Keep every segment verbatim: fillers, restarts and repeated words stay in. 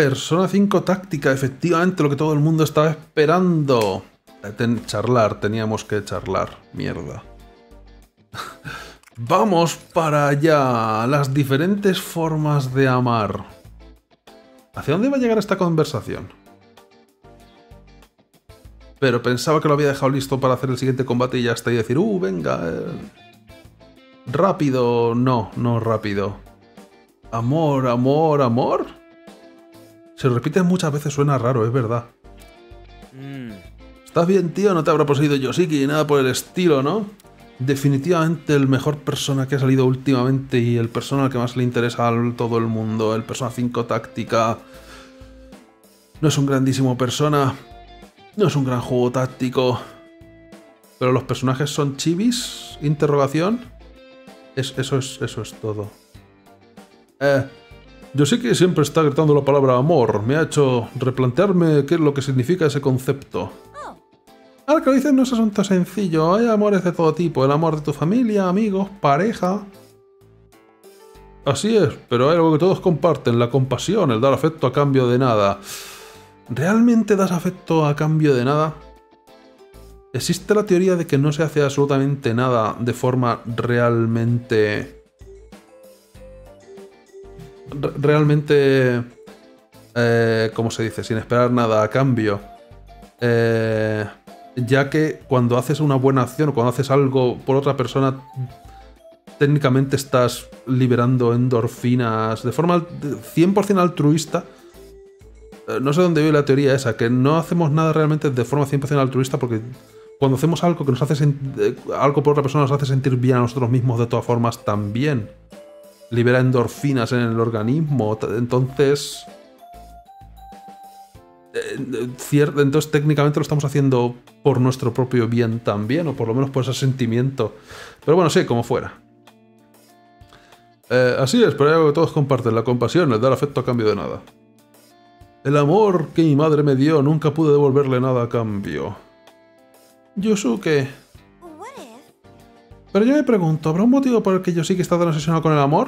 Persona cinco táctica, efectivamente lo que todo el mundo estaba esperando. Ten, charlar, teníamos que charlar. Mierda. Vamos para allá. Las diferentes formas de amar. ¿Hacia dónde va a llegar esta conversación? Pero pensaba que lo había dejado listo para hacer el siguiente combate y ya está. Y decir, uh, venga. Eh, rápido. No, no rápido. Amor, amor, amor. Se repite muchas veces, suena raro, es verdad. Mm. ¿Estás bien, tío? No te habrá poseído Yoshiki ni nada por el estilo, ¿no? Definitivamente el mejor persona que ha salido últimamente y el persona al que más le interesa a todo el mundo. El Persona cinco táctica. No es un grandísimo persona. No es un gran juego táctico. Pero los personajes son chibis. Interrogación. Es, eso, es, eso es todo. Eh... Yoshiki siempre está gritando la palabra amor. Me ha hecho replantearme qué es lo que significa ese concepto. Ahora que lo dices no es asunto sencillo. Hay amores de todo tipo. El amor de tu familia, amigos, pareja. Así es, pero hay algo que todos comparten. La compasión, el dar afecto a cambio de nada. ¿Realmente das afecto a cambio de nada? Existe la teoría de que no se hace absolutamente nada de forma realmente... Realmente, eh, ¿cómo se dice? Sin esperar nada a cambio. Eh, ya que cuando haces una buena acción o cuando haces algo por otra persona, técnicamente estás liberando endorfinas de forma cien por cien altruista. Eh, no sé dónde viene la teoría esa, que no hacemos nada realmente de forma cien por cien altruista porque cuando hacemos algo que nos hace algo por otra persona nos hace sentir bien a nosotros mismos de todas formas también. Libera endorfinas en el organismo, entonces... Eh, cierto, entonces técnicamente lo estamos haciendo por nuestro propio bien también, o por lo menos por ese sentimiento. Pero bueno, sí, como fuera. Eh, así es, pero hay algo que todos comparten, la compasión, el dar afecto a cambio de nada. El amor que mi madre me dio, nunca pude devolverle nada a cambio. Yosuke... Pero yo me pregunto, ¿habrá un motivo por el que Yoshiki está tan obsesionado con el amor?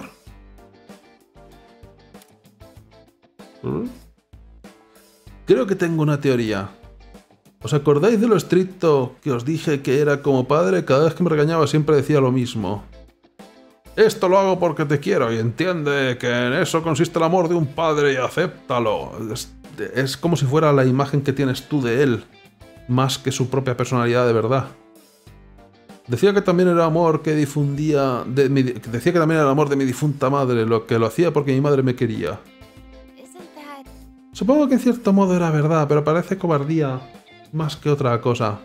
¿Mm? Creo que tengo una teoría. ¿Os acordáis de lo estricto que os dije que era como padre? Cada vez que me regañaba siempre decía lo mismo. Esto lo hago porque te quiero y entiende que en eso consiste el amor de un padre y acéptalo. Es, es como si fuera la imagen que tienes tú de él, más que su propia personalidad de verdad. Decía que también era amor que difundía... De mi, decía que también era el amor de mi difunta madre, lo que lo hacía porque mi madre me quería. Supongo que en cierto modo era verdad, pero parece cobardía más que otra cosa.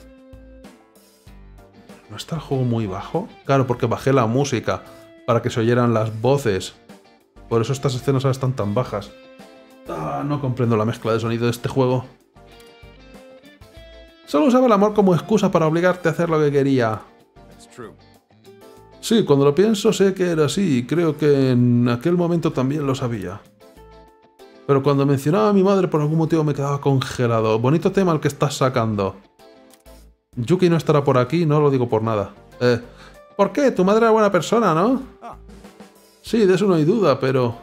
¿No está el juego muy bajo? Claro, porque bajé la música para que se oyeran las voces. Por eso estas escenas ahora están tan bajas. Ah, no comprendo la mezcla de sonido de este juego. Solo usaba el amor como excusa para obligarte a hacer lo que quería. Sí, cuando lo pienso sé que era así y creo que en aquel momento también lo sabía. Pero cuando mencionaba a mi madre por algún motivo me quedaba congelado. Bonito tema el que estás sacando. Yuki no estará por aquí, no lo digo por nada. Eh, ¿Por qué? Tu madre era buena persona, ¿no? Sí, de eso no hay duda, pero...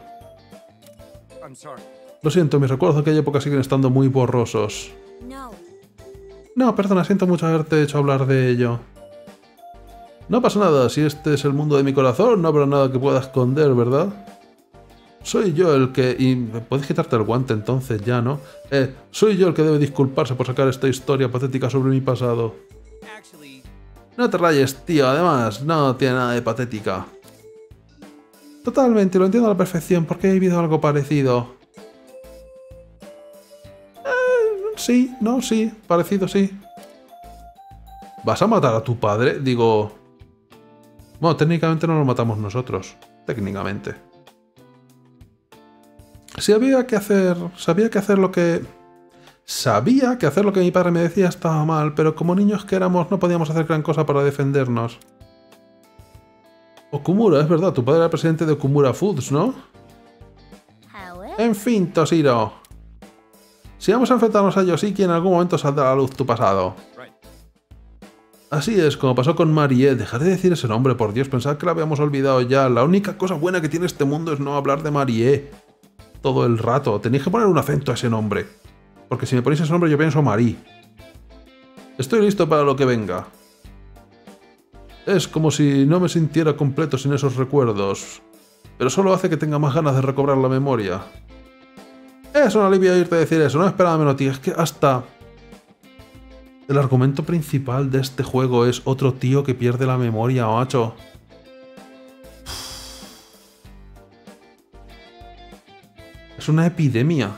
Lo siento, mis recuerdos de aquella época siguen estando muy borrosos. No, perdona, siento mucho haberte hecho hablar de ello. No pasa nada, si este es el mundo de mi corazón, no habrá nada que pueda esconder, ¿verdad? Soy yo el que... Y puedes quitarte el guante entonces ya, ¿no? Eh, soy yo el que debe disculparse por sacar esta historia patética sobre mi pasado. No te rayes, tío, además, no tiene nada de patética. Totalmente, lo entiendo a la perfección, porque he vivido algo parecido. Sí, no, sí, parecido, sí. ¿Vas a matar a tu padre? Digo... Bueno, técnicamente no lo matamos nosotros. Técnicamente. Si había que hacer... Sabía que hacer lo que... Sabía que hacer lo que mi padre me decía estaba mal, pero como niños que éramos no podíamos hacer gran cosa para defendernos. Okumura, es verdad, tu padre era presidente de Okumura Foods, ¿no? En fin, Toshiro. Si vamos a enfrentarnos a Yoshiki, en algún momento saldrá a la luz tu pasado. Así es, como pasó con Marie. Dejar de decir ese nombre, por Dios, pensad que la habíamos olvidado ya. La única cosa buena que tiene este mundo es no hablar de Marie. todo el rato. Tenéis que poner un acento a ese nombre. Porque si me ponéis ese nombre yo pienso Marie. Estoy listo para lo que venga. Es como si no me sintiera completo sin esos recuerdos. Pero solo hace que tenga más ganas de recobrar la memoria. Es un alivio oírte decir eso, no esperaba menos, tío. Es que hasta... el argumento principal de este juego es otro tío que pierde la memoria, macho. Es una epidemia.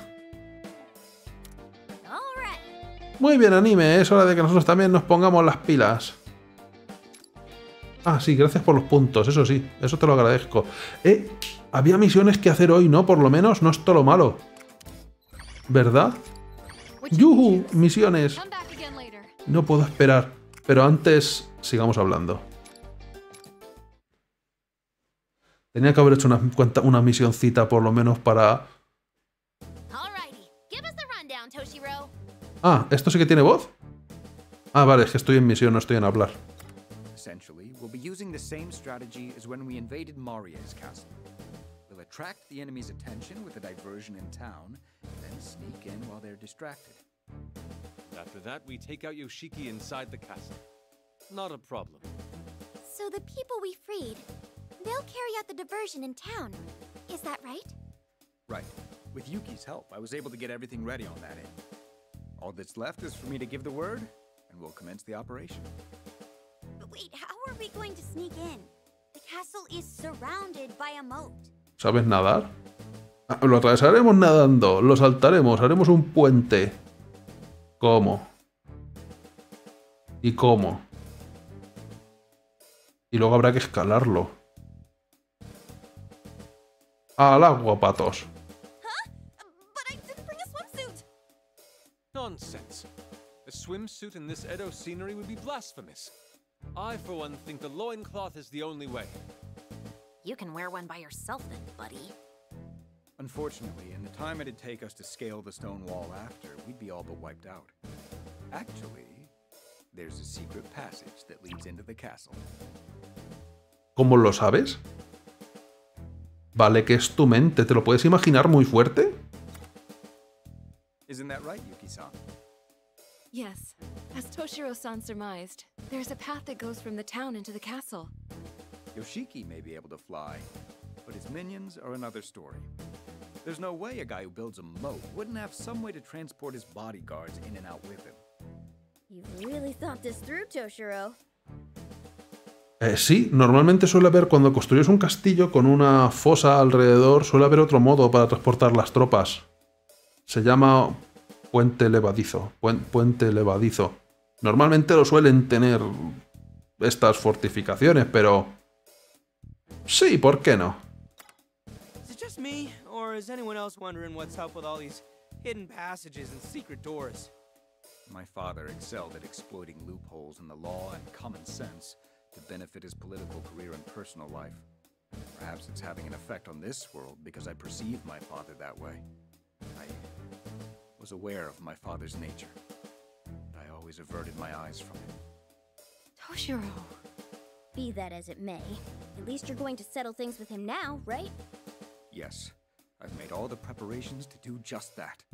Muy bien, anime, es hora de que nosotros también nos pongamos las pilas. Ah, sí, gracias por los puntos, eso sí, eso te lo agradezco. Eh, había misiones que hacer hoy, ¿no? Por lo menos, no es todo lo malo. ¿Verdad? ¡Yuhu! Misiones. No puedo esperar, pero antes sigamos hablando. Tenía que haber hecho una, una misioncita por lo menos para... Ah, ¿esto sí que tiene voz? Ah, vale, es que estoy en misión, no estoy en hablar. Essentially, we'll be using the same strategy as when we invaded Maria's castle. We'll attract the enemy's attention with a diversion in town, then sneak in while they're distracted. After that, we take out Yoshiki inside the castle. Not a problem. So the people we freed, they'll carry out the diversion in town. Is that right? Right. With Yuki's help, I was able to get everything ready on that end. All that's left is for me to give the word, and we'll commence the operation. But wait, how are we going to sneak in? The castle is surrounded by a moat. ¿Sabes nadar? Ah, lo atravesaremos nadando, lo saltaremos, haremos un puente. ¿Cómo? ¿Y cómo? Y luego habrá que escalarlo. Al agua, patos. Nonsense. A swimsuit in this Edo scenery would be blasphemous. I, for one, think the loincloth is the only way. You can wear one by yourself then, buddy. Unfortunately, in the time it'd take us to scale the stone wall after, we'd be all but wiped out. Actually, there's a secret passage that leads into the castle. ¿Cómo lo sabes? Vale, que es tu mente. ¿Te lo puedes imaginar muy fuerte? Isn't that right, Yuki-san? Yes. As Toshiro-san surmised, there's a path that goes from the town into the castle. Yoshiki may be able to fly, but his minions are another story. There's no way a guy who builds a moat wouldn't have some way to transport his bodyguards in and out with him. You've really thought this through, Toshiro. Eh, sí, normalmente suele haber, cuando construyes un castillo con una fosa alrededor, suele haber otro modo para transportar las tropas. Se llama puente levadizo. Puen, puente levadizo. Normalmente lo suelen tener estas fortificaciones, pero... sí, ¿por qué no? Is it just me, or is anyone else wondering what's up with all these hidden passages and secret doors? My father excelled at exploiting loopholes in the law and common sense to benefit his political career and personal life. Perhaps it's having an effect on this world because I perceive my father that way. I was aware of my father's nature, but I always averted my eyes from him. Toshiro. Be that as it may, at least you're going to settle things with him now, right? Yes, I've made all the preparations to do just that.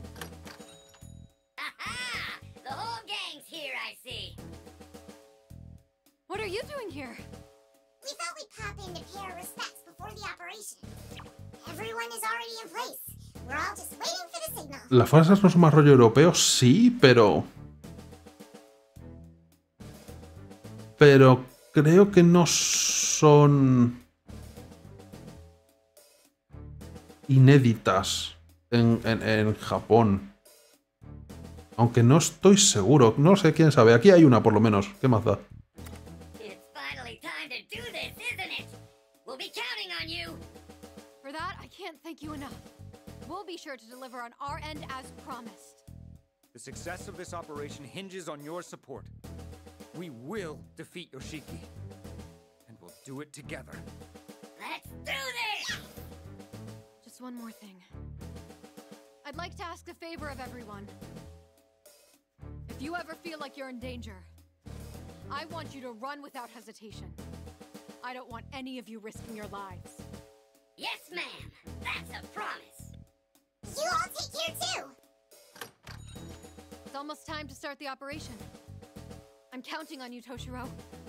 Aha! The whole gang's here, I see. What are you doing here? We thought we'd pop in to pay our respects before the operation. Everyone is already in place. We're all just waiting for the signal. Las fuerzas no son más rollo europeo, sí, pero... Pero creo que no son... inéditas en, en, en Japón. Aunque no estoy seguro, no sé, quién sabe. Aquí hay una por lo menos, ¿qué más da? It's finally time to do this, isn't it? We'll be counting on you. For that, I can't thank you enough. We'll be sure to deliver on our end as promised. The success of this operation hinges on your support. We will defeat Yoshiki. And we'll do it together. Let's do this! Just one more thing. I'd like to ask a favor of everyone. If you ever feel like you're in danger, I want you to run without hesitation. I don't want any of you risking your lives. Yes, ma'am. That's a promise. You all take care too. It's almost time to start the operation. I'm counting on you, Toshiro.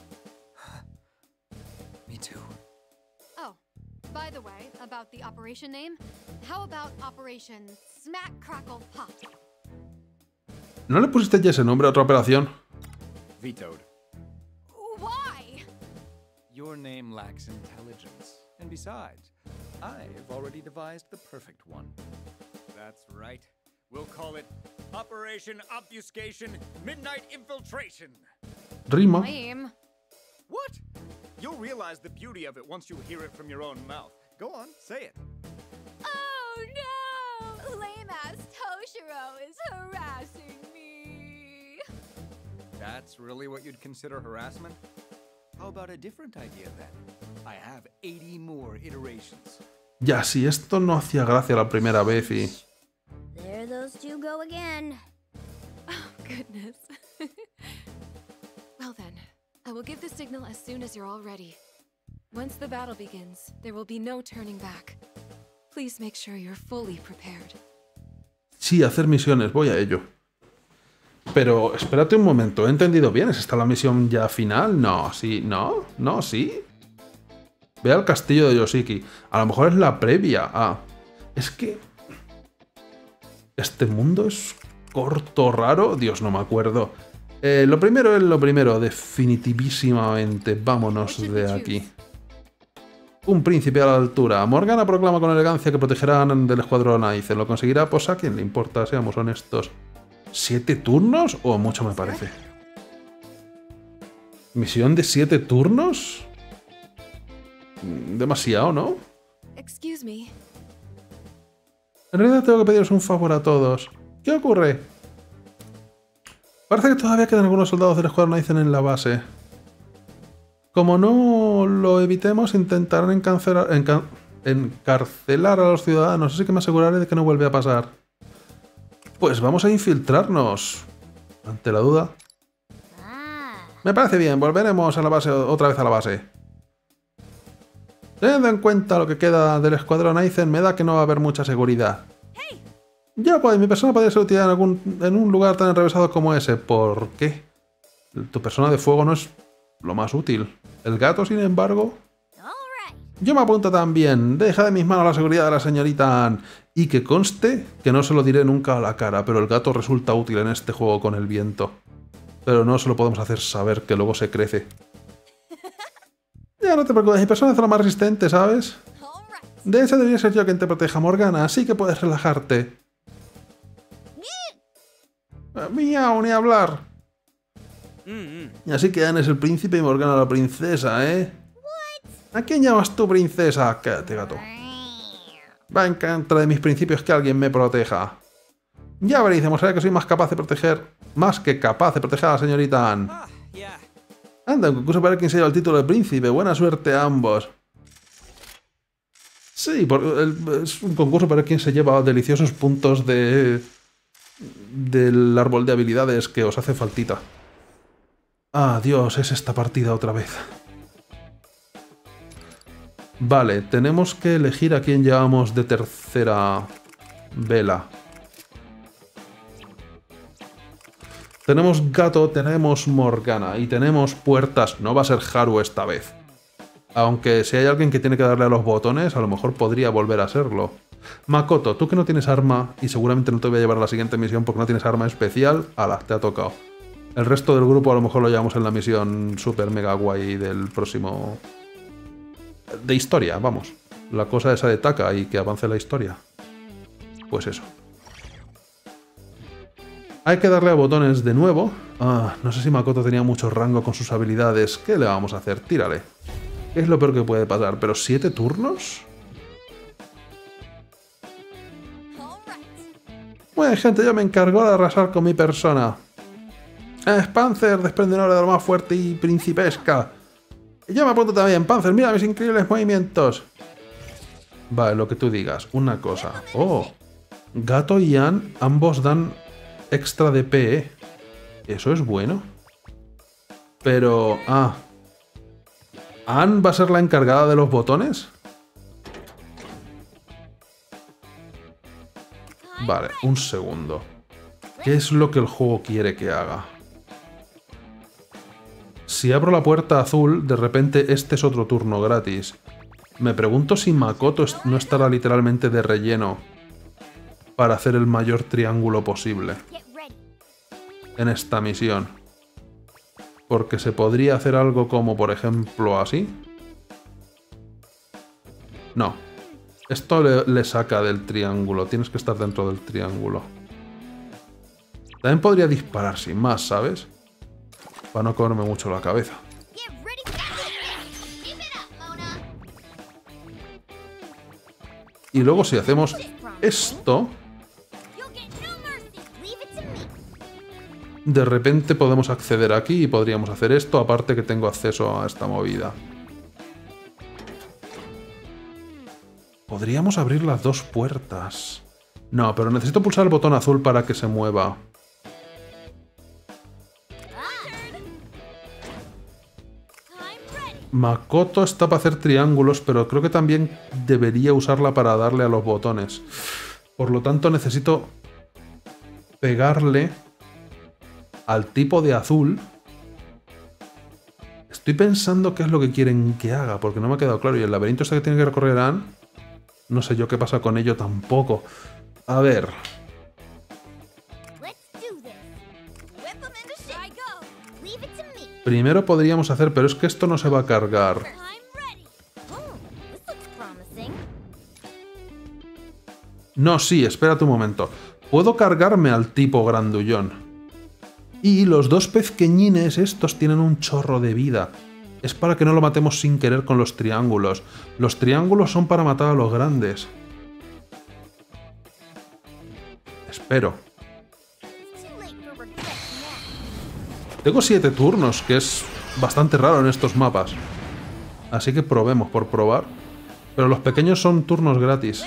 Me too. Oh, by the way, about the operation name, how about Operation Smack Crackle Pop? ¿No le pusiste ya ese nombre a otra operación? Vetoed. Why? Your name lacks intelligence. And besides, I have already devised the perfect one. That's right. We'll call it Operation Obfuscation Midnight Infiltration. Rima. Lame. What? You'll realize the beauty of it once you hear it from your own mouth. Go on, say it. Oh no! Lame-ass Toshiro is harassing me. That's really what you'd consider harassment? How about a different idea then? I have eighty more iterations. Ya, si esto no hacía gracia la primera vez y... There those two go again. Oh, goodness. Well then, I will give the signal as soon as you're all ready. Once the battle begins, there will be no turning back. Please make sure you're fully prepared. Sí, hacer misiones, voy a ello. Pero, espérate un momento, ¿he entendido bien? ¿Es esta la misión ya final? No, sí, no, no, sí. Ve al castillo de Yoshiki. A lo mejor es la previa. Ah, es que... Este mundo es corto, raro. Dios, no me acuerdo. Eh, lo primero es lo primero, definitivísimamente. Vámonos de aquí. Un príncipe a la altura. Morgana proclama con elegancia que protegerán del escuadrón Aizen. ¿Lo conseguirá? Pues a quién le importa, seamos honestos. ¿Siete turnos? O mucho me parece. ¿Misión de siete turnos? Demasiado, ¿no? Excuse me. En realidad tengo que pediros un favor a todos. ¿Qué ocurre? Parece que todavía quedan algunos soldados del escuadrón Aizen en la base. Como no lo evitemos, intentarán encarcelar, enca encarcelar a los ciudadanos, así que me aseguraré de que no vuelve a pasar. Pues vamos a infiltrarnos. Ante la duda. Ah. Me parece bien, volveremos a la base otra vez a la base. Teniendo en cuenta lo que queda del escuadrón Aizen, me da que no va a haber mucha seguridad. Ya pues, mi persona podría ser utilizada en, algún, en un lugar tan enrevesado como ese. ¿Por qué? Tu persona de fuego no es lo más útil. El gato, sin embargo... Yo me apunto también. Deja de mis manos la seguridad de la señorita Ann. Y que conste que no se lo diré nunca a la cara, pero el gato resulta útil en este juego con el viento. Pero no se lo podemos hacer saber, que luego se crece. Ya no te preocupes, mi persona es la más resistente, ¿sabes? De hecho, debería ser yo quien te proteja, Morgana, así que puedes relajarte. Miau, ni hablar. Y así que Ann es el príncipe y Morgana la princesa, ¿eh? ¿A quién llamas tú princesa? Quédate, gato. Va en contra de mis principios que alguien me proteja. Ya veréis, demostraré que soy más capaz de proteger... Más que capaz de proteger a la señorita Ann. Anda, un concurso para ver quién se lleva el título de príncipe. Buena suerte a ambos. Sí, por, el, es un concurso para ver quién se lleva deliciosos puntos de... del árbol de habilidades que os hace faltita. Ah, Dios, es esta partida otra vez. Vale, tenemos que elegir a quién llevamos de tercera vela. Tenemos gato, tenemos Morgana y tenemos puertas. No va a ser Haru esta vez. Aunque si hay alguien que tiene que darle a los botones, a lo mejor podría volver a serlo. Makoto, tú que no tienes arma y seguramente no te voy a llevar a la siguiente misión porque no tienes arma especial, ala, te ha tocado. El resto del grupo a lo mejor lo llevamos en la misión super mega guay del próximo... De historia, vamos. La cosa esa de Taka y que avance la historia. Pues eso. Hay que darle a botones de nuevo. Ah, no sé si Makoto tenía mucho rango con sus habilidades. ¿Qué le vamos a hacer? Tírale. Es lo peor que puede pasar. ¿Pero siete turnos? Bueno, gente, yo me encargo de arrasar con mi persona. Es Panzer, desprendedora de lo más fuerte y principesca. Y yo me apunto también. Panzer, mira mis increíbles movimientos. Vale, lo que tú digas. Una cosa. Oh. Gato y Ann ambos dan extra de P, ¿eh? Eso es bueno. Pero... Ah. ¿Ann va a ser la encargada de los botones? Vale, un segundo. ¿Qué es lo que el juego quiere que haga? Si abro la puerta azul, de repente este es otro turno gratis. Me pregunto si Makoto no estará literalmente de relleno para hacer el mayor triángulo posible en esta misión. Porque se podría hacer algo como, por ejemplo, así. No. Esto le, le saca del triángulo. Tienes que estar dentro del triángulo. También podría disparar sin más, ¿sabes? Para no comerme mucho la cabeza. Y luego si hacemos esto, de repente podemos acceder aquí y podríamos hacer esto, aparte que tengo acceso a esta movida. Podríamos abrir las dos puertas. No, pero necesito pulsar el botón azul para que se mueva. Makoto está para hacer triángulos, pero creo que también debería usarla para darle a los botones. Por lo tanto, necesito pegarle al tipo de azul. Estoy pensando qué es lo que quieren que haga, porque no me ha quedado claro. Y el laberinto este que tiene que recorrer Anne, no sé yo qué pasa con ello tampoco. A ver. Primero podríamos hacer, pero es que esto no se va a cargar. No, sí, espérate un momento. Puedo cargarme al tipo grandullón. Y los dos pequeñines estos tienen un chorro de vida. Es para que no lo matemos sin querer con los triángulos. Los triángulos son para matar a los grandes. Espero. Tengo siete turnos, que es bastante raro en estos mapas. Así que probemos por probar. Pero los pequeños son turnos gratis.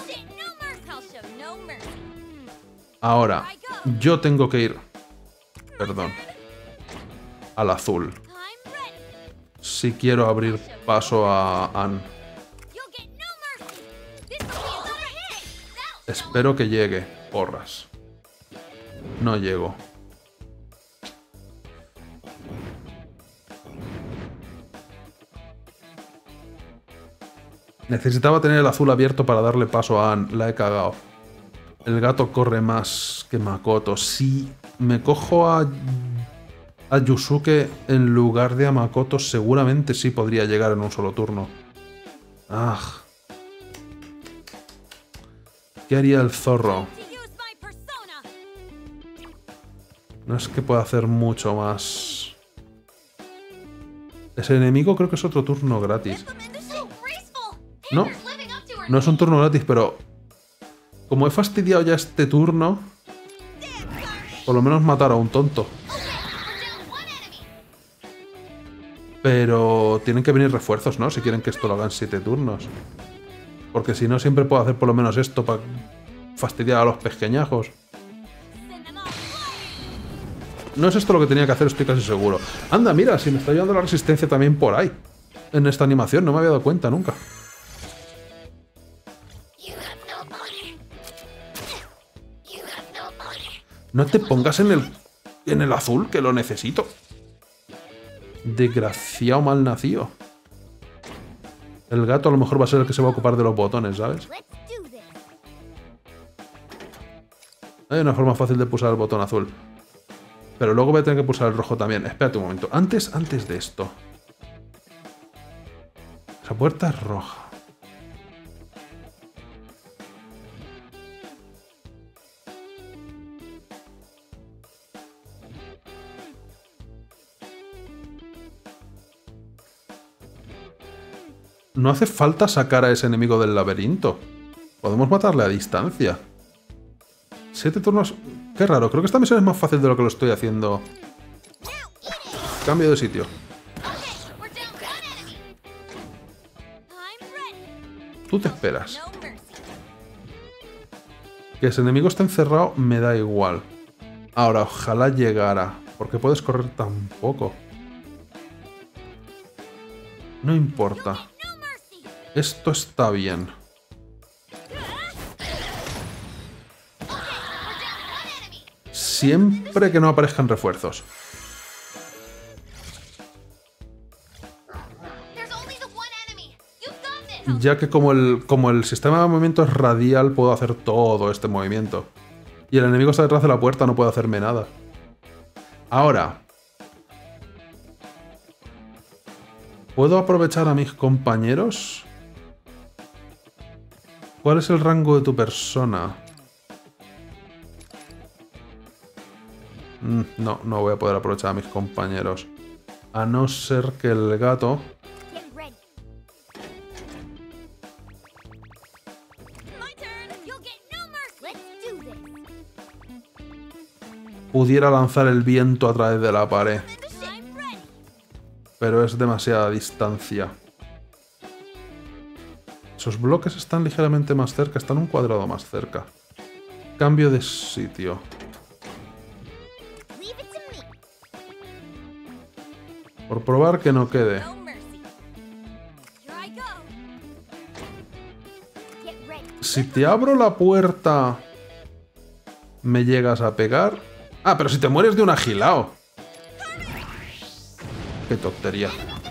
Ahora, yo tengo que ir... Perdón. Al azul. Si quiero abrir paso a Anne. Espero que llegue. Porras. No llego. Necesitaba tener el azul abierto para darle paso a Anne. La he cagado. El gato corre más que Makoto. Si me cojo a, a Yusuke en lugar de a Makoto, seguramente sí podría llegar en un solo turno. Ah. ¿Qué haría el zorro? No es que pueda hacer mucho más. Ese enemigo creo que es otro turno gratis. No, no es un turno gratis, pero como he fastidiado ya este turno, por lo menos matar a un tonto. Pero tienen que venir refuerzos, ¿no? Si quieren que esto lo hagan siete turnos. Porque si no, siempre puedo hacer por lo menos esto para fastidiar a los pequeñajos. No es esto lo que tenía que hacer, estoy casi seguro. Anda, mira, si me está ayudando la resistencia también por ahí. En esta animación, no me había dado cuenta nunca. No te pongas en el, en el azul, que lo necesito. Desgraciado malnacido. El gato a lo mejor va a ser el que se va a ocupar de los botones, ¿sabes? Hay una forma fácil de pulsar el botón azul. Pero luego voy a tener que pulsar el rojo también. Espérate un momento. Antes, antes de esto. Esa puerta es roja. No hace falta sacar a ese enemigo del laberinto. Podemos matarle a distancia. Siete turnos... Qué raro, creo que esta misión es más fácil de lo que lo estoy haciendo. Cambio de sitio. Tú te esperas. Que ese enemigo esté encerrado me da igual. Ahora, ojalá llegara. Porque puedes correr tan poco. No importa. Esto está bien. Siempre que no aparezcan refuerzos. Ya que como el, como el sistema de movimiento es radial, puedo hacer todo este movimiento. Y el enemigo está detrás de la puerta, no puede hacerme nada. Ahora, ¿puedo aprovechar a mis compañeros? ¿Cuál es el rango de tu persona? Mm, no, no voy a poder aprovechar a mis compañeros. A no ser que el gato... pudiera lanzar el viento a través de la pared. Pero es demasiada distancia. Esos bloques están ligeramente más cerca, están un cuadrado más cerca. Cambio de sitio. Por probar que no quede. Si te abro la puerta, ¿me llegas a pegar? Ah, pero si te mueres de un agilao. Qué tontería.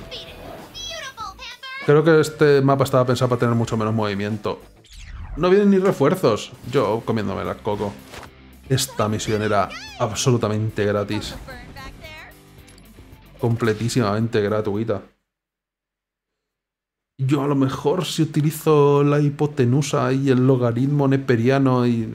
Creo que este mapa estaba pensado para tener mucho menos movimiento. No vienen ni refuerzos. Yo comiéndome la coco. Esta misión era absolutamente gratis. Completísimamente gratuita. Yo a lo mejor si utilizo la hipotenusa y el logaritmo neperiano y...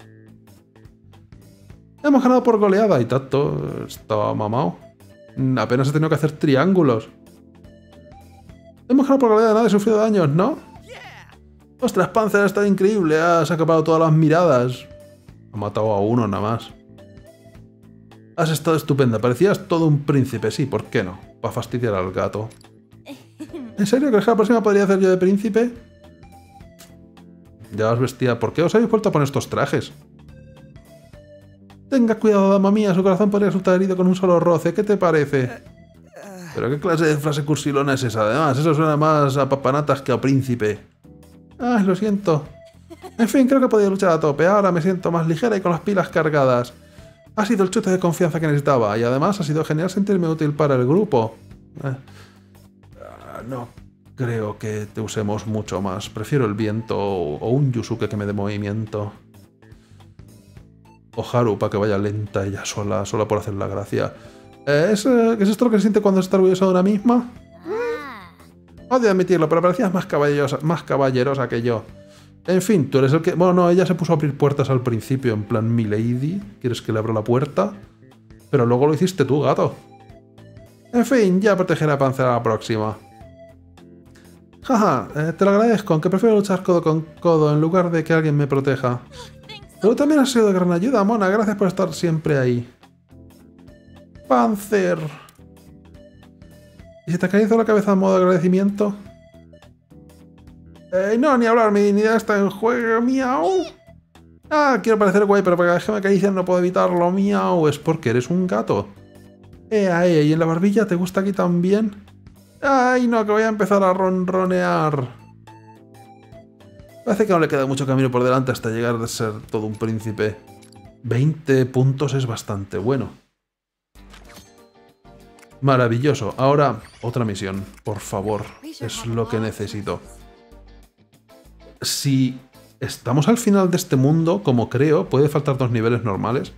Hemos ganado por goleada y tanto. Estaba mamado. Apenas he tenido que hacer triángulos. Hemos ganado por goleada, nadie ha sufrido daños, ¿no? Ostras, Panzer, ha estado increíble. Has acabado todas las miradas. Ha matado a uno nada más. Has estado estupenda. Parecías todo un príncipe, sí, ¿por qué no? Para fastidiar al gato. ¿En serio crees que la próxima podría hacer yo de príncipe? Ya os vestía. ¿Por qué os habéis vuelto a poner estos trajes? Tenga cuidado, dama mía, su corazón podría resultar herido con un solo roce. ¿Qué te parece? ¿Pero qué clase de frase cursilona es esa? Además, eso suena más a papanatas que a príncipe. Ay, lo siento. En fin, creo que he podido luchar a tope. Ahora me siento más ligera y con las pilas cargadas. Ha sido el chute de confianza que necesitaba. Y además ha sido genial sentirme útil para el grupo. Eh, no creo que te usemos mucho más. Prefiero el viento o un Yusuke que me dé movimiento. O Haru para que vaya lenta ella sola, sola por hacer la gracia. ¿Es, ¿Es esto lo que se siente cuando está orgullosa de una misma? Odio admitirlo, pero parecías más caballerosa, más caballerosa que yo. En fin, tú eres el que... Bueno, no, ella se puso a abrir puertas al principio, en plan, mi lady, ¿quieres que le abra la puerta? Pero luego lo hiciste tú, gato. En fin, ya protegeré a Panzer a la próxima. Jaja, eh, te lo agradezco, aunque prefiero luchar codo con codo en lugar de que alguien me proteja. Pero también has sido de gran ayuda, Mona. Gracias por estar siempre ahí. Panzer. ¿Y si te acaricio la cabeza en modo agradecimiento? Eh, no, ni hablar. Mi dignidad está en juego. Miau. Ah, quiero parecer guay, pero para que me acarician no puedo evitarlo. Miau. Es porque eres un gato. Eh, ahí, ¿y en la barbilla te gusta aquí también? Ay, no, que voy a empezar a ronronear. Parece que no le queda mucho camino por delante hasta llegar a ser todo un príncipe. veinte puntos es bastante bueno. Maravilloso. Ahora, otra misión, por favor. Es lo que necesito. Si estamos al final de este mundo, como creo, puede faltar dos niveles normales.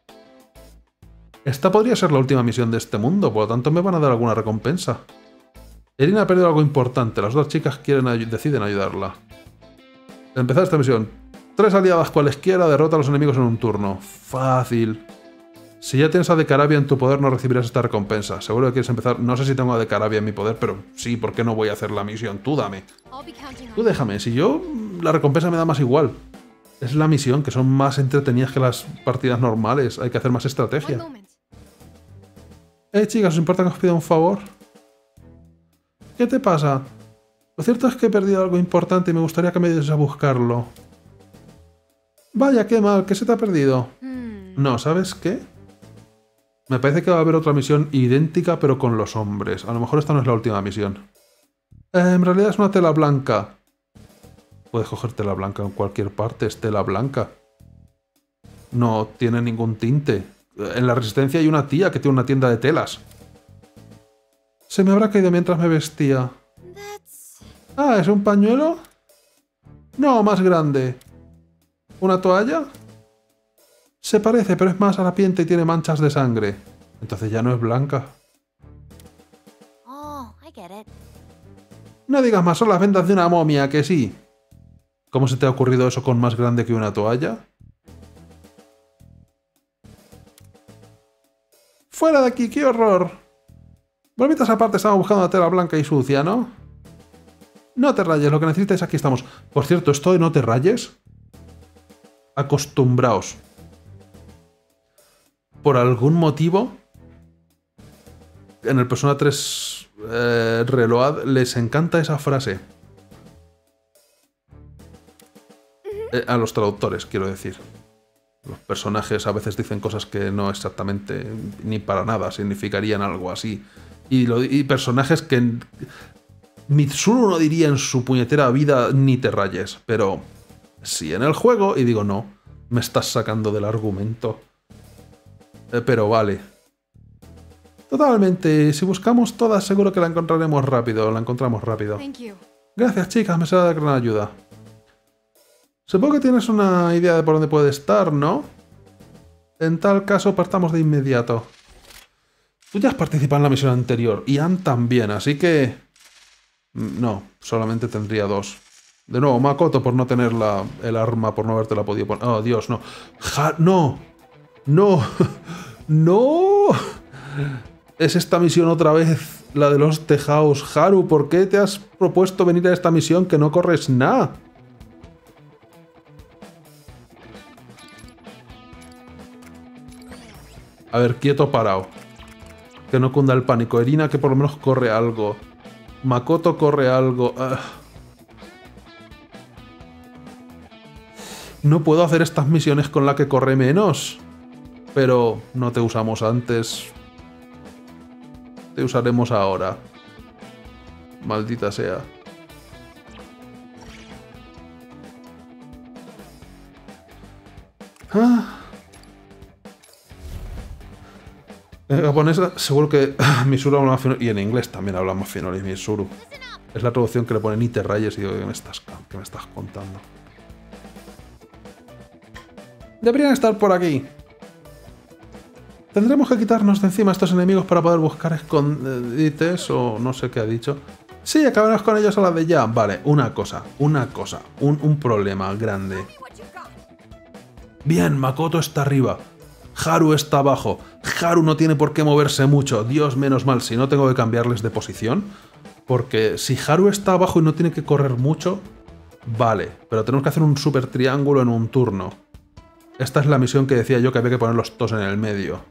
Esta podría ser la última misión de este mundo, por lo tanto me van a dar alguna recompensa. Erin ha perdido algo importante. Las dos chicas quieren ay- deciden ayudarla. Empezar esta misión. Tres aliadas cualesquiera, derrota a los enemigos en un turno. Fácil. Si ya tienes a De Carabia en tu poder, no recibirás esta recompensa. Seguro que quieres empezar... No sé si tengo a De Carabia en mi poder, pero sí, ¿por qué no voy a hacer la misión? Tú dame. Tú déjame. Si yo... La recompensa me da más igual. Es la misión, que son más entretenidas que las partidas normales. Hay que hacer más estrategia. Eh, chicas, ¿os importa que os pida un favor? ¿Qué te pasa? Lo cierto es que he perdido algo importante y me gustaría que me ayudes a buscarlo. Vaya, qué mal, ¿qué se te ha perdido? No, ¿sabes qué? Me parece que va a haber otra misión idéntica pero con los hombres. A lo mejor esta no es la última misión. Eh, en realidad es una tela blanca. Puedes coger tela blanca en cualquier parte, es tela blanca. No tiene ningún tinte. En la Resistencia hay una tía que tiene una tienda de telas. Se me habrá caído mientras me vestía. That's... Ah, ¿es un pañuelo? No, más grande. ¿Una toalla? Se parece, pero es más harapiente y tiene manchas de sangre. Entonces ya no es blanca. Oh, I get it. No digas más, son las vendas de una momia, que sí. ¿Cómo se te ha ocurrido eso con más grande que una toalla? ¡Fuera de aquí! ¡Qué horror! Bromitas aparte, estamos buscando una tela blanca y sucia, ¿no? No te rayes, lo que necesites aquí estamos. Por cierto, esto de no te rayes... Acostumbraos. Por algún motivo... En el Persona tres eh, Reload les encanta esa frase. Eh, a los traductores, quiero decir. Los personajes a veces dicen cosas que no exactamente ni para nada significarían algo así. Y, lo, y personajes que Mitsuru no diría en su puñetera vida ni te rayes, pero sí en el juego, y digo no, me estás sacando del argumento. Eh, pero vale. Totalmente, si buscamos todas seguro que la encontraremos rápido, la encontramos rápido. Thank you. Gracias chicas, me será de gran ayuda. Supongo que tienes una idea de por dónde puede estar, ¿no? En tal caso, partamos de inmediato. Tú ya has participado en la misión anterior, y Ann también, así que... No, solamente tendría dos. De nuevo, Makoto por no tener la, el arma, por no habértela podido poner... Oh, Dios, no. Ja ¡No! ¡No! ¡No! Es esta misión otra vez, la de los tejaos. Haru, ¿por qué te has propuesto venir a esta misión que no corres nada? A ver, quieto, parado. Que no cunda el pánico. Erina, que por lo menos corre algo. Makoto corre algo. Uh. No puedo hacer estas misiones con la que corre menos. Pero no te usamos antes. Te usaremos ahora. Maldita sea. Ah. En japonés seguro que Mitsuru habla más fino, y en inglés también habla más fino y Mitsuru. Es la traducción que le pone ni te rayes y digo, ¿qué me estás, qué me estás contando? Deberían estar por aquí. Tendremos que quitarnos de encima a estos enemigos para poder buscar escondites o no sé qué ha dicho. Sí, acabaremos con ellos a la de ya. Vale, una cosa, una cosa, un, un problema grande. Bien, Makoto está arriba. Haru está abajo. Haru no tiene por qué moverse mucho. Dios, menos mal, si no tengo que cambiarles de posición. Porque si Haru está abajo y no tiene que correr mucho, vale. Pero tenemos que hacer un super triángulo en un turno. Esta es la misión que decía yo que había que poner los dos en el medio.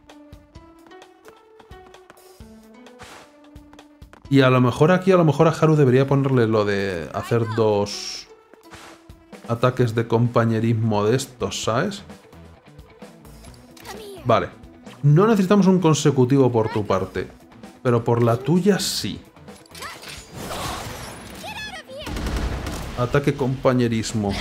Y a lo mejor aquí, a lo mejor a Haru debería ponerle lo de hacer dos ataques de compañerismo de estos, ¿sabes? Vale. No necesitamos un consecutivo por tu parte, pero por la tuya sí. Ataque compañerismo.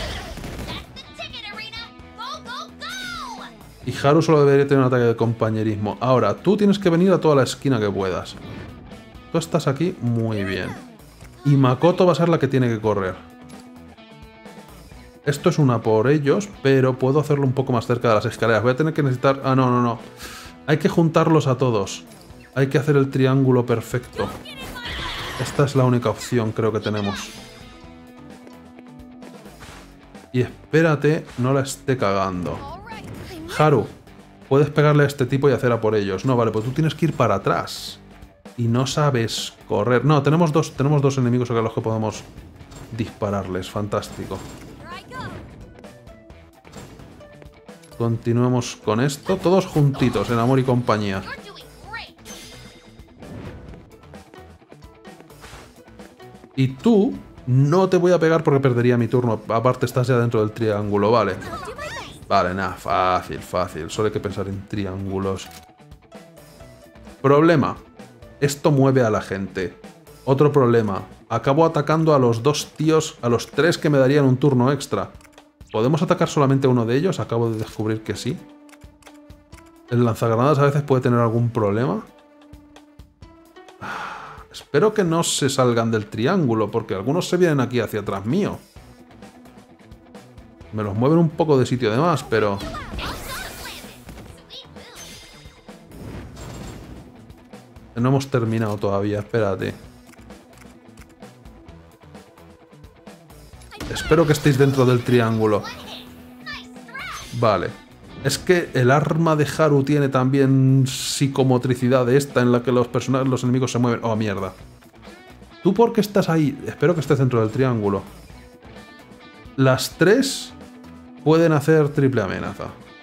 Y Haru solo debería tener un ataque de compañerismo. Ahora, tú tienes que venir a toda la esquina que puedas. Tú estás aquí muy bien. Y Makoto va a ser la que tiene que correr. Esto es una por ellos, pero puedo hacerlo un poco más cerca de las escaleras. Voy a tener que necesitar... Ah, no, no, no. Hay que juntarlos a todos. Hay que hacer el triángulo perfecto. Esta es la única opción, creo que tenemos. Y espérate, no la esté cagando. Haru, puedes pegarle a este tipo y hacer a por ellos. No, vale, pues tú tienes que ir para atrás. Y no sabes correr. No, tenemos dos, tenemos dos enemigos a los que podemos dispararles. Fantástico. Continuemos con esto. Todos juntitos, en amor y compañía. Y tú, no te voy a pegar porque perdería mi turno. Aparte estás ya dentro del triángulo, vale. Vale, nada, fácil, fácil. Solo hay que pensar en triángulos. Problema. Esto mueve a la gente. Otro problema. Acabo atacando a los dos tíos, a los tres que me darían un turno extra. ¿Podemos atacar solamente a uno de ellos? Acabo de descubrir que sí. El lanzagranadas a veces puede tener algún problema. Espero que no se salgan del triángulo, porque algunos se vienen aquí hacia atrás mío. Me los mueven un poco de sitio de más, pero... No hemos terminado todavía, espérate. Espero que estéis dentro del triángulo. Vale. Es que el arma de Haru tiene también psicomotricidad de esta en la que los personajes, los enemigos se mueven. Oh, mierda. ¿Tú por qué estás ahí? Espero que estés dentro del triángulo. Las tres pueden hacer triple amenaza.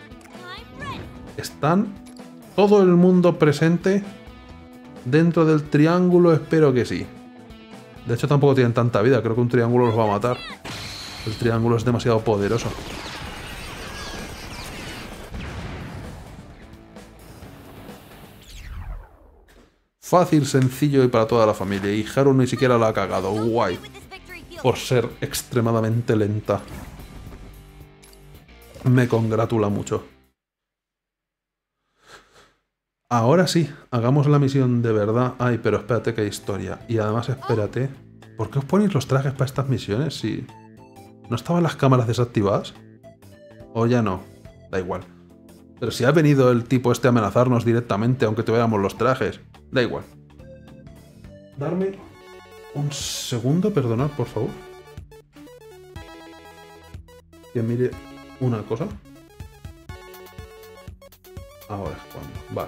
¿Están todo el mundo presente dentro del triángulo? Espero que sí. De hecho, tampoco tienen tanta vida. Creo que un triángulo los va a matar. El triángulo es demasiado poderoso. Fácil, sencillo y para toda la familia. Y Haru ni siquiera la ha cagado. Guay. Por ser extremadamente lenta. Me congratula mucho. Ahora sí, hagamos la misión de verdad. Ay, pero espérate que hay historia. Y además espérate. ¿Por qué os ponéis los trajes para estas misiones si... ¿No estaban las cámaras desactivadas? ¿O ya no? Da igual. Pero si ha venido el tipo este a amenazarnos directamente aunque tuviéramos los trajes. Da igual. Darme un segundo, perdonad, por favor. Que mire una cosa. Ahora es cuando. Vale.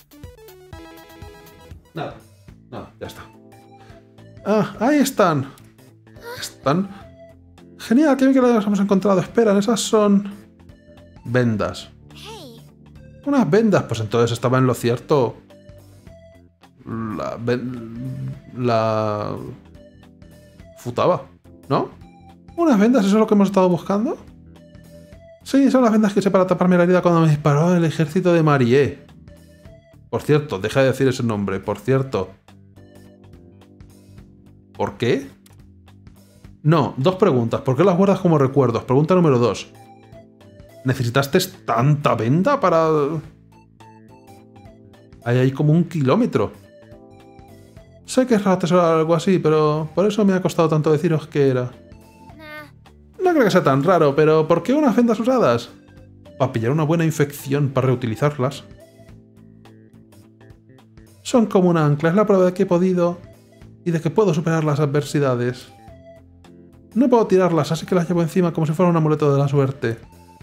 Nada. Nada, ya está. Ah, ahí están. Están. Genial, qué bien que las hemos encontrado. Esperan, esas son... vendas. Unas vendas. Pues entonces estaba en lo cierto... La... La... Futaba, ¿no? ¿Unas vendas? ¿Eso es lo que hemos estado buscando? Sí, son las vendas que usé para taparme la herida cuando me disparó el ejército de Marie. Por cierto, deja de decir ese nombre. Por cierto. ¿Por qué? No, dos preguntas. ¿Por qué las guardas como recuerdos? Pregunta número dos. ¿Necesitaste tanta venda para...? Hay ahí como un kilómetro. Sé que es raro tesorar algo así, pero por eso me ha costado tanto deciros qué era. No creo que sea tan raro, pero ¿por qué unas vendas usadas? Para pillar una buena infección, para reutilizarlas. Son como un ancla, es la prueba de que he podido y de que puedo superar las adversidades. No puedo tirarlas, así que las llevo encima como si fuera un amuleto de la suerte.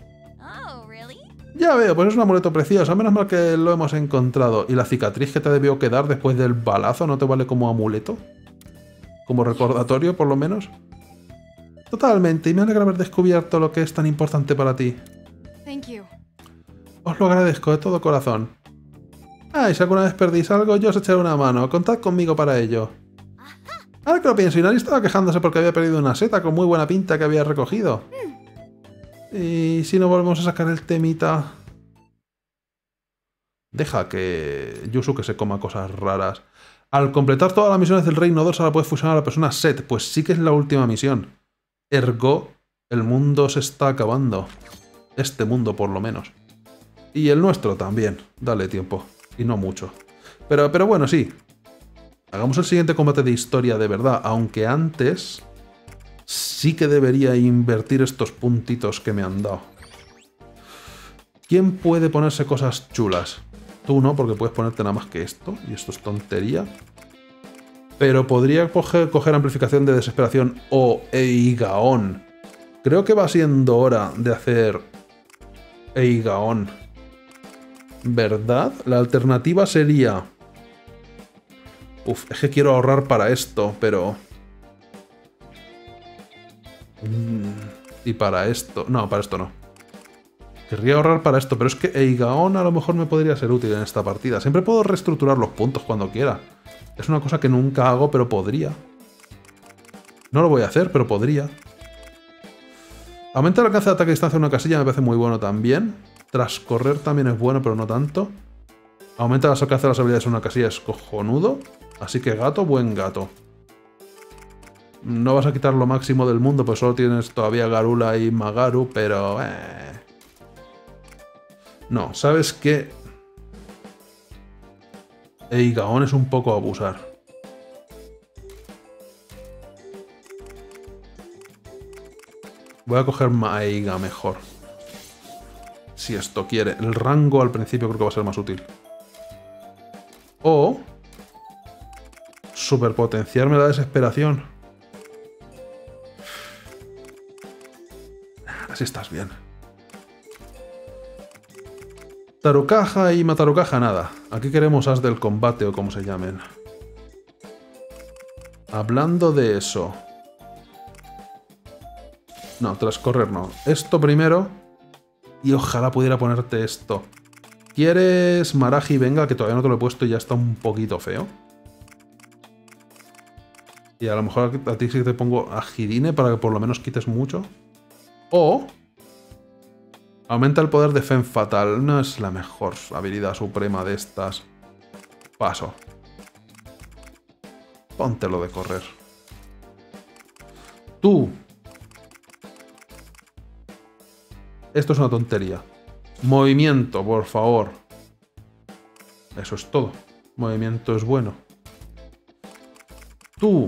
Ya veo, pues es un amuleto precioso, menos mal que lo hemos encontrado. ¿Y la cicatriz que te debió quedar después del balazo no te vale como amuleto? Como recordatorio, por lo menos. Totalmente, y me alegra haber descubierto lo que es tan importante para ti. Thank you. Os lo agradezco de todo corazón. Ah, y si alguna vez perdís algo, yo os echaré una mano. Contad conmigo para ello. Ahora que lo pienso, Inari estaba quejándose porque había perdido una seta con muy buena pinta que había recogido. Y si no volvemos a sacar el temita... Deja que Yusuke se coma cosas raras. Al completar todas las misiones del Reino dos ahora puedes fusionar a la persona Set. Pues sí que es la última misión. Ergo, el mundo se está acabando. Este mundo por lo menos. Y el nuestro también. Dale tiempo. Y no mucho. Pero, pero bueno, sí. Hagamos el siguiente combate de historia de verdad. Aunque antes... sí que debería invertir estos puntitos que me han dado. ¿Quién puede ponerse cosas chulas? Tú no, porque puedes ponerte nada más que esto. Y esto es tontería. Pero podría coger, coger amplificación de desesperación o Eigaon. Creo que va siendo hora de hacer Eigaon. ¿Verdad? La alternativa sería... Uf, es que quiero ahorrar para esto, pero... Y para esto... No, para esto no. Querría ahorrar para esto, pero es que Eigaon a lo mejor me podría ser útil en esta partida. Siempre puedo reestructurar los puntos cuando quiera. Es una cosa que nunca hago, pero podría. No lo voy a hacer, pero podría. Aumentar el alcance de ataque a distancia de una casilla me parece muy bueno también. Trascorrer también es bueno, pero no tanto. Aumenta el alcance de las habilidades de una casilla, es cojonudo. Así que gato, buen gato. No vas a quitar lo máximo del mundo, pues solo tienes todavía Garula y Magaru, pero... Eh. No, ¿sabes qué? Eigaon es un poco abusar. Voy a coger Maiga mejor. Si esto quiere. El rango al principio creo que va a ser más útil. O... superpotenciarme la desesperación. Así estás bien. Tarukaja y Matarukaja nada. Aquí queremos as del combate o como se llamen. Hablando de eso... No, tras correr no. Esto primero. Y ojalá pudiera ponerte esto. ¿Quieres Maraji? Venga, que todavía no te lo he puesto y ya está un poquito feo. Y a lo mejor a ti sí que te pongo a Hirine para que por lo menos quites mucho. O... aumenta el poder de Femme Fatal. No es la mejor habilidad suprema de estas. Paso. Póntelo de correr. Tú. Esto es una tontería. Movimiento, por favor. Eso es todo. Movimiento es bueno. Tú.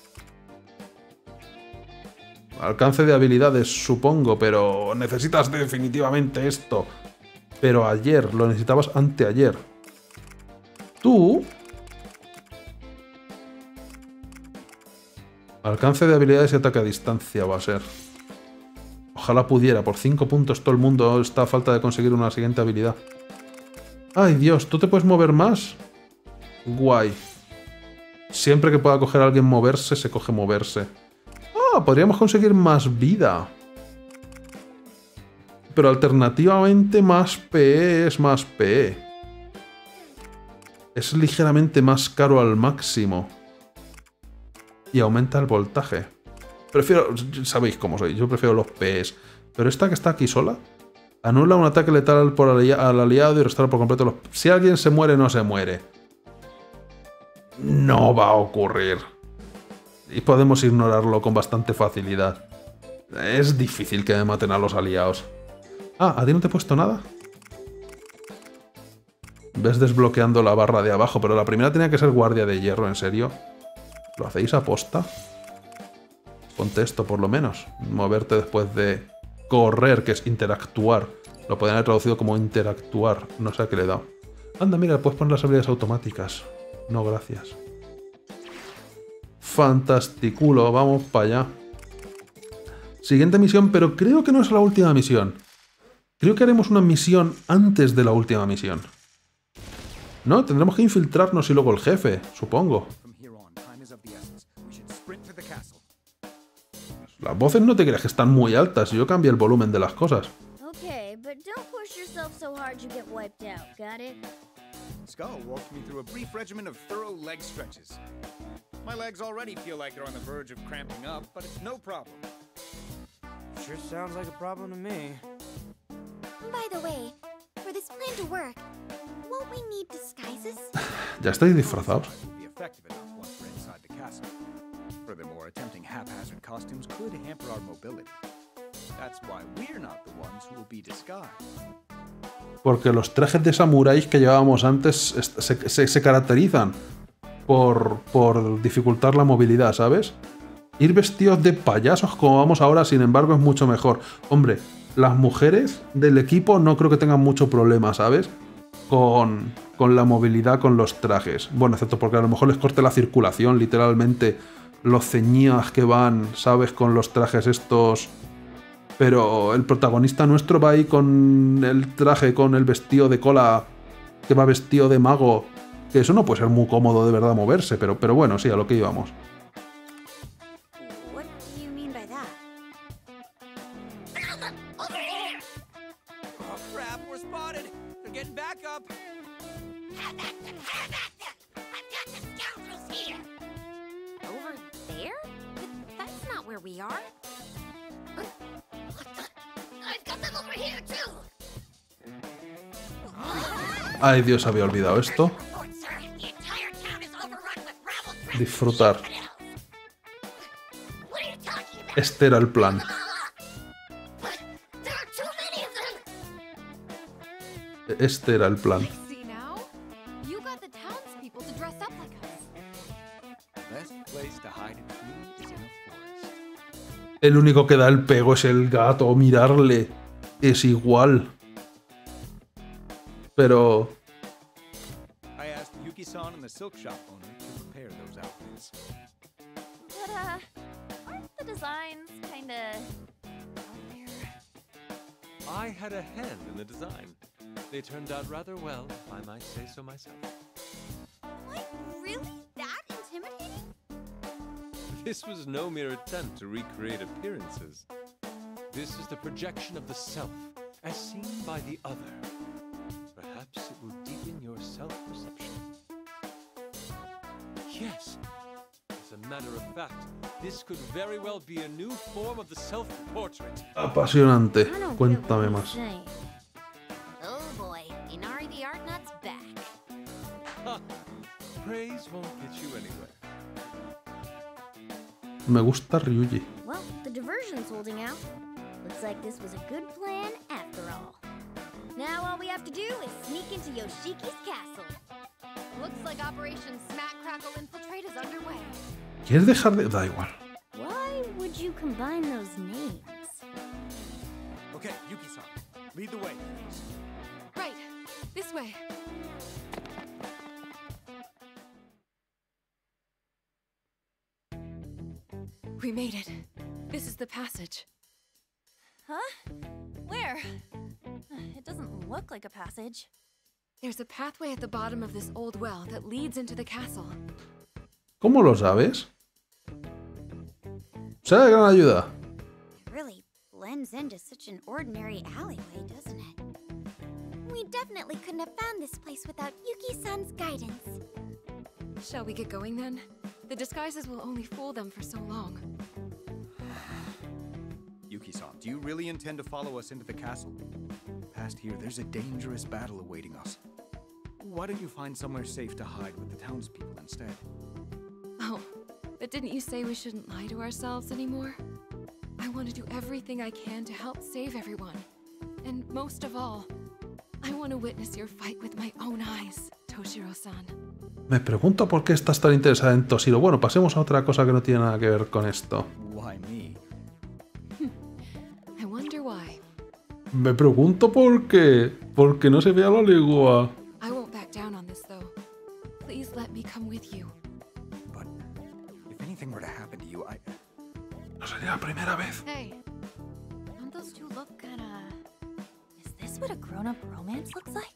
Alcance de habilidades, supongo, pero necesitas definitivamente esto. Pero ayer, lo necesitabas anteayer. Tú... alcance de habilidades y ataque a distancia va a ser. Ojalá pudiera, por cinco puntos todo el mundo está a falta de conseguir una siguiente habilidad. ¡Ay, Dios! ¿Tú te puedes mover más? Guay. Siempre que pueda coger a alguien moverse, se coge moverse. ¡Ah! Podríamos conseguir más vida. Pero alternativamente más P E es más P E. Es ligeramente más caro al máximo. Y aumenta el voltaje. Prefiero... sabéis cómo soy. Yo prefiero los P Es. Pero esta que está aquí sola... anula un ataque letal por ali al aliado y restaura por completo los... Si alguien se muere, no se muere. No va a ocurrir. Y podemos ignorarlo con bastante facilidad. Es difícil que me maten a los aliados. Ah, ¿a ti no te he puesto nada? Ves desbloqueando la barra de abajo, pero la primera tenía que ser guardia de hierro, ¿en serio? ¿Lo hacéis a posta? Ponte esto, por lo menos. Moverte después de correr, que es interactuar. Lo podrían haber traducido como interactuar. No sé a qué le he dado. Anda, mira, puedes poner las habilidades automáticas. No, gracias. Fantasticulo, vamos para allá. Siguiente misión, pero creo que no es la última misión. Creo que haremos una misión antes de la última misión. No, tendremos que infiltrarnos y luego el jefe, supongo. Las voces no te creas que están muy altas, yo cambié el volumen de las cosas. Okay, but don't push yourself so hard you get wiped out, got it? Skull walked me through a brief regimen of thorough leg stretches. My legs already feel like they're on the verge of cramping up, but it's no problem. Sure sounds like a problem to me. By the way, for this plan to work, won't we need disguises? Ya estáis disfrazados. Will be effective enough once we're inside the castle. Furthermore, attempting haphazard costumes could hamper our mobility. That's why we're not the ones who will be disguised. Porque los trajes de samuráis que llevábamos antes se, se, se caracterizan por, por dificultar la movilidad, ¿sabes? Ir vestidos de payasos como vamos ahora, sin embargo, es mucho mejor. Hombre, las mujeres del equipo no creo que tengan mucho problema, ¿sabes? Con, con la movilidad con los trajes. Bueno, excepto porque a lo mejor les corte la circulación, literalmente, los ceñías que van, ¿sabes? Con los trajes estos... Pero el protagonista nuestro va ahí con el traje, con el vestido de cola, que va vestido de mago. Que eso no puede ser muy cómodo de verdad moverse, pero, pero bueno, sí, a lo que íbamos. What do you mean by that? Over here! Oh crap, we're spotted! They're getting back up! Have at them! Have at them! I've got the scoundrels here! Over there? But that's not where we are. What the? I've got them over here too! Ay, Dios, había olvidado esto. The entire town is overrun with rabble. Disfrutar. Este era el plan. Este era el plan. See now? You got the townspeople to dress up like us. Best place to hide a tree is in a forest. El único que da el pego es el gato. Mirarle. Es igual. Pero... I asked Yuki-san and the silk shop owner to prepare those outfits. But, uh, aren't the designs kinda out there? I had a hand in the design. They turned out rather well, if I might say so myself. What? Really? That intimidating? This was no mere attempt to recreate appearances. This is the projection of the self, as seen by the other. Perhaps it will deepen your self-perception. Yes. As a matter of fact, this could very well be a new form of the self-portrait. Apasionante. I don't Cuéntame get what más. you're saying. Oh boy, Inari the Art Nut's back. Ha! Praise won't get you anywhere. Me gusta Ryuji. Well, the diversion's holding out. Looks like this was a good plan after all. Now all we have to do is sneak into Yoshiki's castle. Looks like Operation Smack Crackle Infiltrate is underway. ¿Quieres dejar de...? Da igual. Why would you combine those names? Okay, Yuki-san, lead the way. Right. This way. We made it. This is the passage. Huh? Where? It doesn't look like a passage. There's a pathway at the bottom of this old well that leads into the castle. ¿Cómo lo sabes? Será de gran ayuda. It really blends into such an ordinary alleyway, doesn't it? We definitely couldn't have found this place without Yuki-san's guidance. Shall we get going then? The disguises will only fool them for so long. Yuki-san, do you really intend to follow us into the castle? Past here, there's a dangerous battle awaiting us. Why don't you find somewhere safe to hide with the townspeople instead? Oh, but didn't you say we shouldn't lie to ourselves anymore? I want to do everything I can to help save everyone. And most of all, I want to witness your fight with my own eyes, Toshiro-san. Me pregunto por qué estás tan interesada en Toshiro. Bueno, pasemos a otra cosa que no tiene nada que ver con esto. Why me? I wonder why. Me pregunto por qué. Porque no se ve a la legua. I won't back down on this, though. Please let me come with you. But if anything were to happen to you, I... No sería la primera vez. Hey, Don't those two look kinda... Is this what a grown-up romance looks like?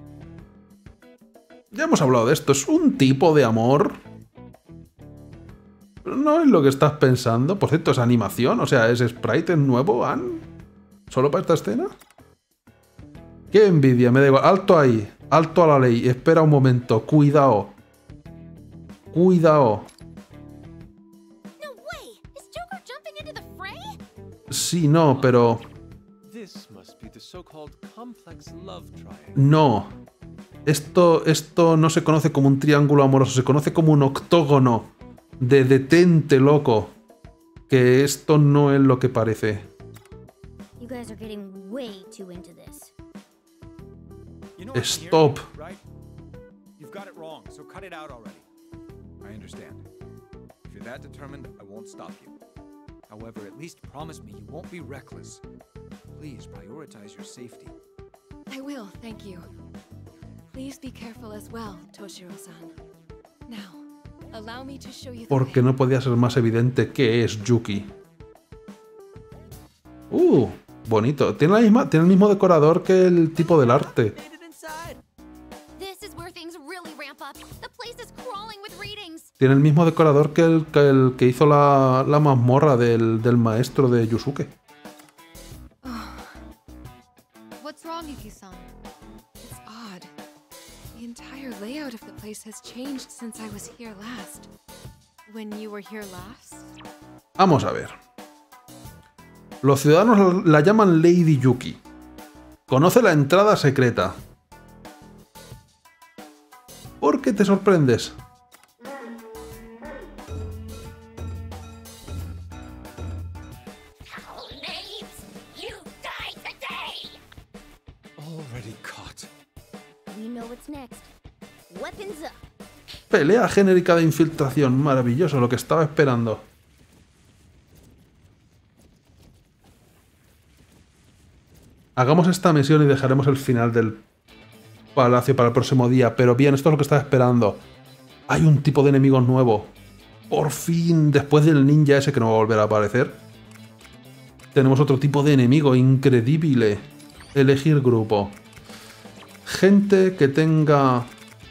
Ya hemos hablado de esto. Es un tipo de amor. Pero no es lo que estás pensando. Por cierto, es animación. O sea, es sprite, es nuevo, Ann. ¿Solo para esta escena? Qué envidia, me da igual. Alto ahí. Alto a la ley. Espera un momento. Cuidado. Cuidado. No way! Is Joker jumping into the fray? Sí, no, pero... This must be the so-called complex love triangle. No. Esto, esto no se conoce como un triángulo amoroso. Se conoce como un octógono. De detente, loco. Que esto no es lo que parece. You guys are getting way too into this. You know I can hear Stop. you, right? You've got it wrong, so cut it out already. I understand. If you're that determined, I won't stop you. However, at least promise me you won't be reckless. Please prioritize your safety. I will, thank you. Please be careful as well, Toshiro-san. Now, allow me to show you the Porque way. no podía ser más evidente que es Yuki. Uh, bonito. Tiene, la misma, tiene el mismo decorador que el tipo del arte. Made it inside. This is where things really ramp up. The place is crawling with readings. Tiene el mismo decorador que el que, el que hizo la, la mazmorra del, del maestro de Yusuke. What's wrong, Yuki-san? It's odd. The entire layout of the place has changed since I was here last. When you were here last? Vamos a ver. Los ciudadanos la llaman Lady Yuki. Conoce la entrada secreta. ¿Por qué te sorprendes? what's next. Weapons up. Pelea genérica de infiltración. Maravilloso, lo que estaba esperando. Hagamos esta misión y dejaremos el final del palacio para el próximo día. Pero bien, esto es lo que estaba esperando. Hay un tipo de enemigo nuevo. Por fin, después del ninja ese que no va a volver a aparecer, tenemos otro tipo de enemigo increíble. Elegir grupo. Gente que tenga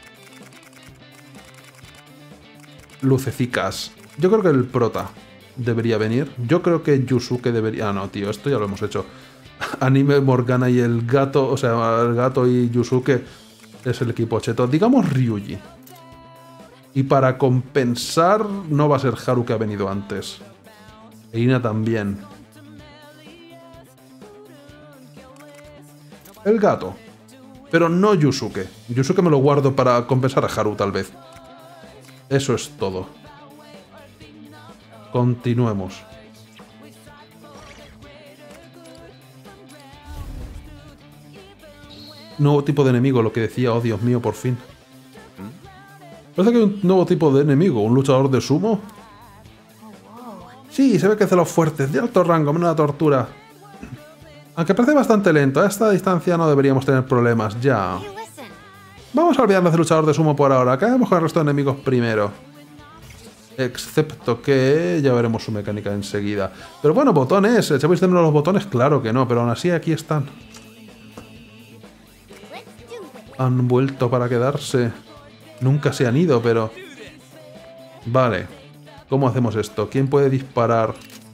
lucecicas. Yo creo que el prota debería venir. Yo creo que Yusuke debería... Ah, no, tío, esto ya lo hemos hecho. Anime, Morgana y el gato, o sea, el gato y Yusuke es el equipo cheto. Digamos Ryuji. Y para compensar, no va a ser Haru, que ha venido antes. E Ina también. El gato. Pero no Yusuke. Yusuke me lo guardo para compensar a Haru, tal vez. Eso es todo. Continuemos. Nuevo tipo de enemigo, lo que decía, oh Dios mío, por fin. Parece que hay un nuevo tipo de enemigo, un luchador de sumo. Sí, se ve que es de los fuertes, de alto rango, menos la tortura. Aunque parece bastante lento, a esta distancia no deberíamos tener problemas, ya. Vamos a olvidarnos del luchador de sumo por ahora, acabemos con el resto de enemigos primero. Excepto que ya veremos su mecánica enseguida. Pero bueno, botones, ¿echáis de menos los botones? Claro que no, pero aún así aquí están. Han vuelto para quedarse. Nunca se han ido, pero... Vale. ¿Cómo hacemos esto? ¿Quién puede disparar?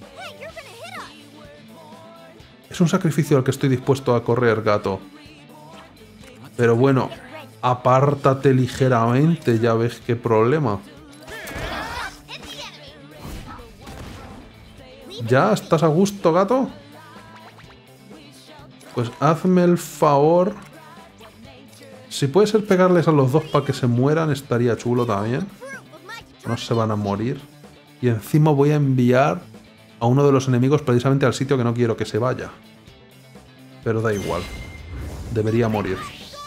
Es un sacrificio al que estoy dispuesto a correr, gato. Pero bueno, apártate ligeramente, ya ves qué problema. ¿Ya estás a gusto, gato? Pues hazme el favor... Si puede ser pegarles a los dos para que se mueran, estaría chulo también. No se van a morir. Y encima voy a enviar a uno de los enemigos precisamente al sitio que no quiero que se vaya. Pero da igual. Debería morir.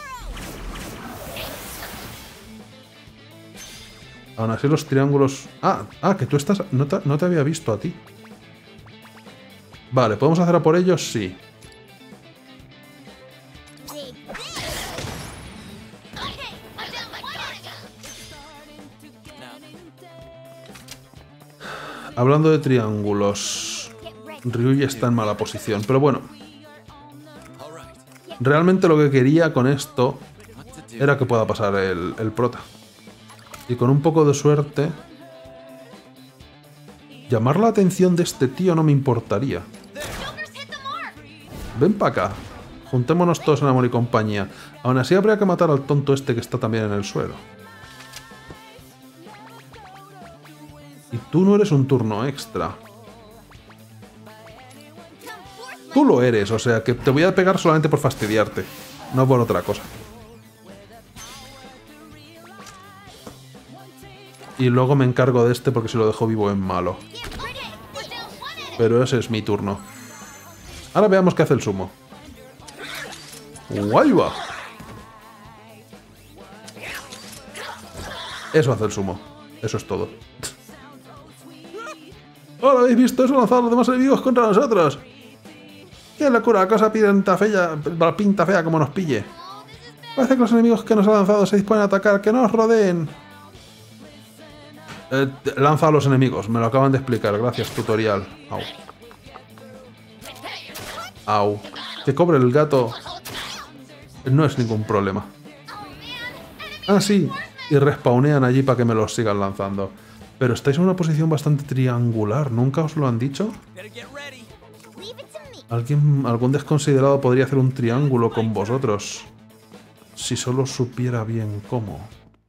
Aún así los triángulos... Ah, ah, que tú estás... No te, no te había visto a ti. Vale, ¿podemos hacer a por ellos? Sí. Hablando de triángulos, Ryuji está en mala posición, pero bueno. Realmente lo que quería con esto era que pueda pasar el, el prota. Y con un poco de suerte... Llamar la atención de este tío no me importaría. Ven para acá. Juntémonos todos en amor y compañía. Aún así habría que matar al tonto este que está también en el suelo. Y tú no eres un turno extra. Tú lo eres, o sea que te voy a pegar solamente por fastidiarte. No por otra cosa. Y luego me encargo de este porque si lo dejo vivo es malo. Pero ese es mi turno. Ahora veamos qué hace el sumo. ¡Guay va! Eso hace el sumo. Eso es todo. ¿Ahora habéis visto eso? Lanzar a los demás enemigos contra nosotros. ¡Qué locura! La cosa pinta fea, la pinta fea como nos pille. Parece que los enemigos que nos han lanzado se disponen a atacar. ¡Que nos rodeen! Eh, lanza a los enemigos. Me lo acaban de explicar. Gracias, tutorial. Au. Au. Que cobre el gato. No es ningún problema. Ah, sí. Y respawnean allí para que me los sigan lanzando. Pero estáis en una posición bastante triangular. ¿Nunca os lo han dicho? ¿Alguien, algún desconsiderado podría hacer un triángulo con vosotros? Si solo supiera bien cómo.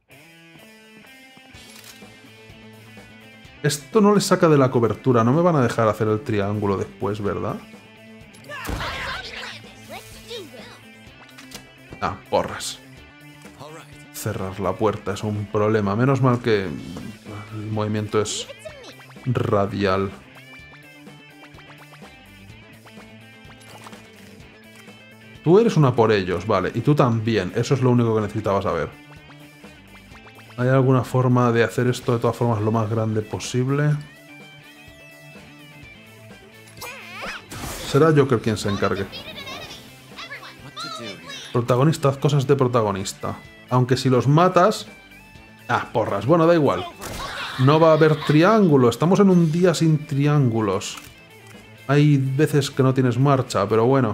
Esto no les saca de la cobertura. No me van a dejar hacer el triángulo después, ¿verdad? Ah, porras. Cerrar la puerta es un problema. Menos mal que el movimiento es radial. Tú eres una por ellos, vale. Y tú también. Eso es lo único que necesitaba saber. ¿Hay alguna forma de hacer esto de todas formas lo más grande posible? Será Joker quien se encargue. Protagonista, haz cosas de protagonista. Aunque si los matas... Ah, porras. Bueno, da igual. No va a haber triángulo. Estamos en un día sin triángulos. Hay veces que no tienes marcha, pero bueno.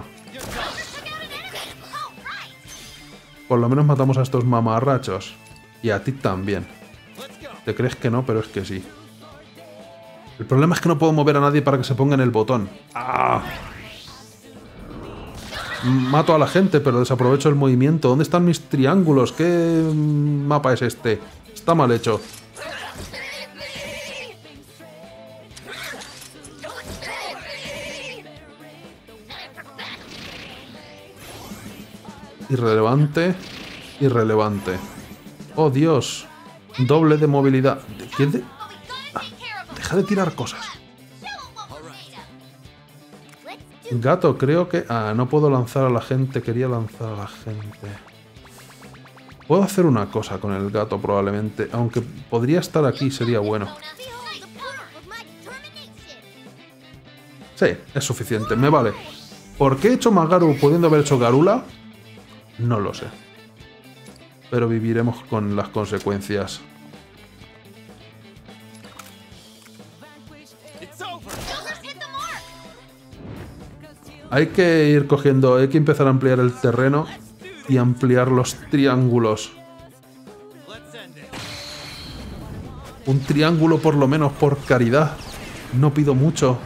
Por lo menos matamos a estos mamarrachos. Y a ti también. Te crees que no, pero es que sí. El problema es que no puedo mover a nadie para que se ponga en el botón. ¡Ah! Mato a la gente, pero desaprovecho el movimiento. ¿Dónde están mis triángulos? ¿Qué mapa es este? Está mal hecho. Irrelevante. Irrelevante. Oh, Dios. Doble de movilidad. ¿Qué de...? Ah, deja de tirar cosas. Gato, creo que... Ah, no puedo lanzar a la gente. Quería lanzar a la gente. Puedo hacer una cosa con el gato probablemente. Aunque podría estar aquí, sería bueno. Sí, es suficiente. Me vale. ¿Por qué he hecho Magaru pudiendo haber hecho Garula? No lo sé. Pero viviremos con las consecuencias. Hay que ir cogiendo, hay que empezar a ampliar el terreno y ampliar los triángulos. Un triángulo por lo menos por caridad. No pido mucho.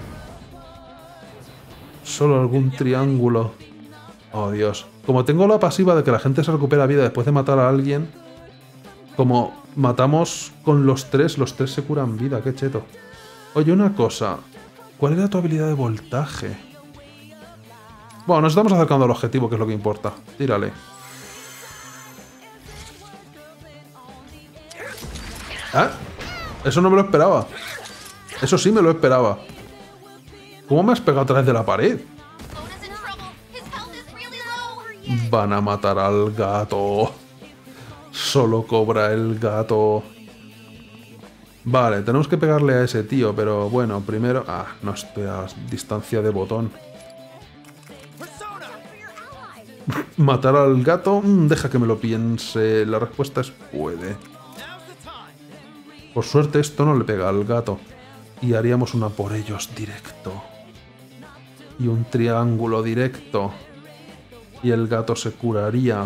Solo algún triángulo. Oh, Dios. Como tengo la pasiva de que la gente se recupera vida después de matar a alguien, como matamos con los tres, los tres se curan vida. Qué cheto. Oye, una cosa. ¿Cuál era tu habilidad de voltaje? Bueno, nos estamos acercando al objetivo, que es lo que importa. Tírale. ¿Ah? Eso no me lo esperaba. Eso sí me lo esperaba. ¿Cómo me has pegado a través de la pared? Van a matar al gato. Solo cobra el gato. Vale, tenemos que pegarle a ese tío, pero bueno, primero... Ah, no estoy a distancia de botón. Matar al gato, deja que me lo piense. La respuesta es puede. Por suerte esto no le pega al gato. Y haríamos una por ellos directo. Y un triángulo directo. Y el gato se curaría.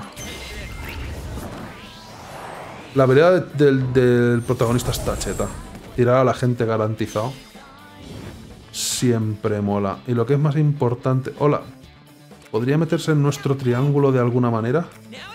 La habilidad del, del protagonista está cheta. Tirar a la gente garantizado. Siempre mola. Y lo que es más importante... Hola. ¿Podría meterse en nuestro triángulo de alguna manera?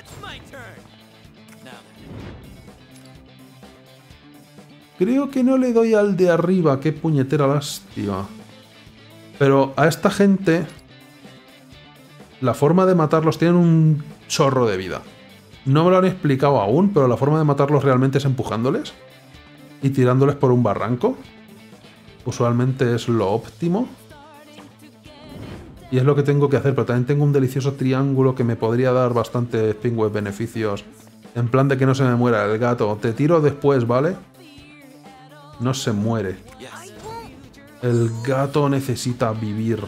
Creo que no le doy al de arriba. Qué puñetera lástima. Pero a esta gente... La forma de matarlos tienen un chorro de vida. No me lo han explicado aún, pero la forma de matarlos realmente es empujándoles. Y tirándoles por un barranco. Usualmente es lo óptimo. Y es lo que tengo que hacer, pero también tengo un delicioso triángulo que me podría dar bastantes pingües beneficios. En plan de que no se me muera el gato. Te tiro después, ¿vale? No se muere. El gato necesita vivir.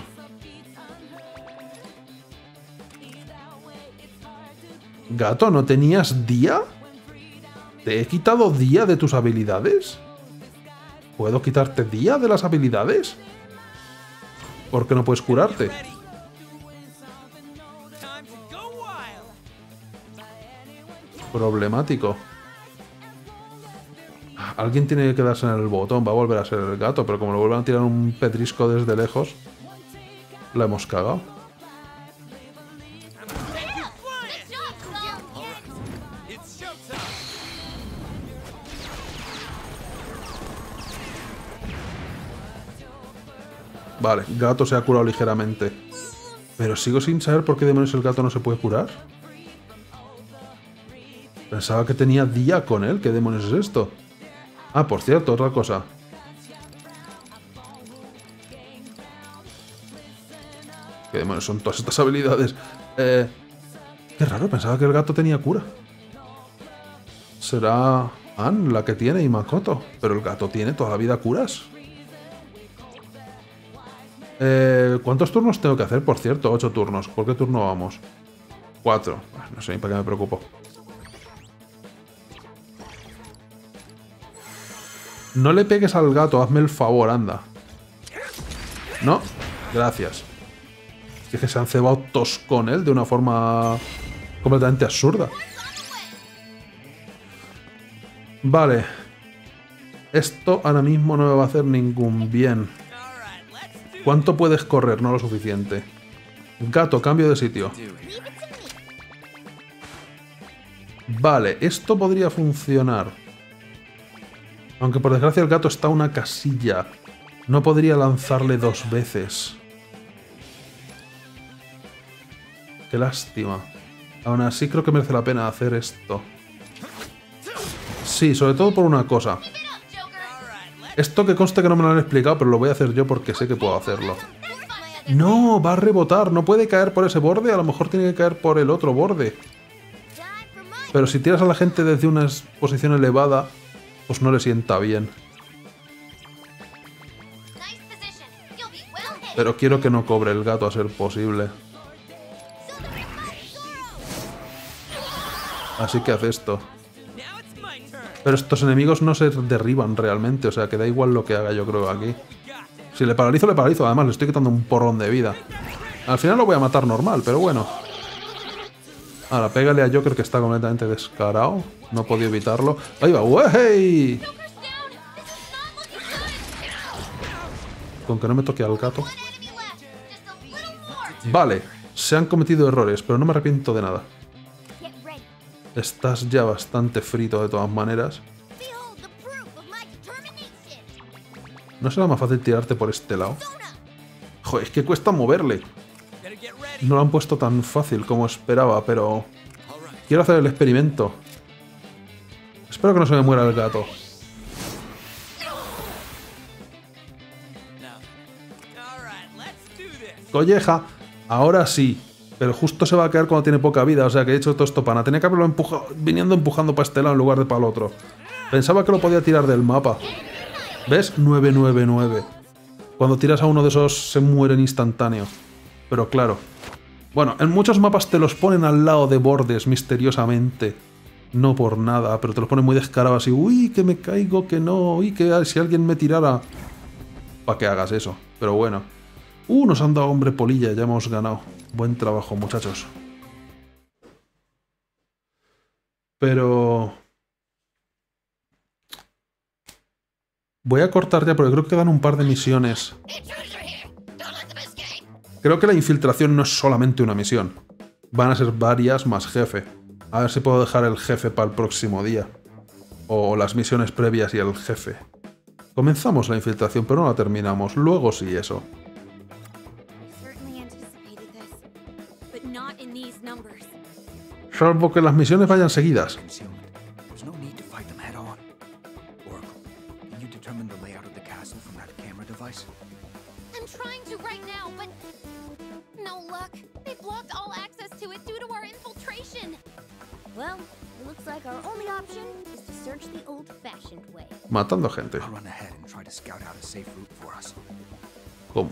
Gato, ¿no tenías día? ¿Te he quitado día de tus habilidades? ¿Puedo quitarte día de las habilidades? ¿Por qué no puedes curarte? Problemático. Alguien tiene que quedarse en el botón. Va a volver a ser el gato, pero como lo vuelvan a tirar un pedrisco desde lejos, la hemos cagado. Vale, gato se ha curado ligeramente. Pero sigo sin saber por qué demonios el gato no se puede curar. Pensaba que tenía día con él. ¿Qué demonios es esto? Ah, por cierto, otra cosa. ¿Qué demonios son todas estas habilidades? Eh... Qué raro, pensaba que el gato tenía cura. Será Ann la que tiene y Makoto, pero el gato tiene toda la vida curas. Eh, ¿Cuántos turnos tengo que hacer, por cierto? Ocho turnos. ¿Por qué turno vamos? Cuatro. No sé ni para qué me preocupo. No le pegues al gato, hazme el favor, anda. No, gracias. Es que se han cebado tos con él de una forma completamente absurda. Vale. Esto ahora mismo no me va a hacer ningún bien. ¿Cuánto puedes correr? No lo suficiente. Gato, cambio de sitio. Vale, esto podría funcionar. Aunque por desgracia el gato está a una casilla. No podría lanzarle dos veces. Qué lástima. Aún así creo que merece la pena hacer esto. Sí, sobre todo por una cosa. Esto que conste que no me lo han explicado, pero lo voy a hacer yo porque sé que puedo hacerlo. No, va a rebotar. No puede caer por ese borde. A lo mejor tiene que caer por el otro borde. Pero si tiras a la gente desde una posición elevada, pues no le sienta bien. Pero quiero que no cobre el gato a ser posible. Así que haz esto. Pero estos enemigos no se derriban realmente, o sea que da igual lo que haga, yo creo, aquí. Si le paralizo, le paralizo. Además, le estoy quitando un porrón de vida. Al final lo voy a matar normal, pero bueno. Ahora, pégale a Joker, que está completamente descarado. No he podido evitarlo. ¡Ahí va! ¡Wey! Con que no me toque al gato. Vale, se han cometido errores, pero no me arrepiento de nada. Estás ya bastante frito de todas maneras. ¿No será más fácil tirarte por este lado? Joder, es que cuesta moverle. No lo han puesto tan fácil como esperaba, pero... quiero hacer el experimento. Espero que no se me muera el gato. Colleja, ahora sí. Pero justo se va a caer cuando tiene poca vida, o sea que he hecho todo esto pana. Tenía que haberlo empujado, viniendo empujando para este lado en lugar de para el otro. Pensaba que lo podía tirar del mapa. ¿Ves? nueve nueve nueve. Cuando tiras a uno de esos se mueren instantáneo. Pero claro. Bueno, en muchos mapas te los ponen al lado de bordes misteriosamente. No por nada, pero te los ponen muy descarados así. Uy, que me caigo, que no. Uy, que si alguien me tirara. Para que hagas eso. Pero bueno. Uh, nos han dado hombre polilla, ya hemos ganado. Buen trabajo, muchachos. Pero... voy a cortar ya porque creo que quedan un par de misiones. Creo que la infiltración no es solamente una misión. Van a ser varias más jefe. A ver si puedo dejar el jefe para el próximo día. O las misiones previas y el jefe. Comenzamos la infiltración, pero no la terminamos. Luego sí eso. Salvo que las misiones vayan seguidas. Matando gente. ¿Cómo?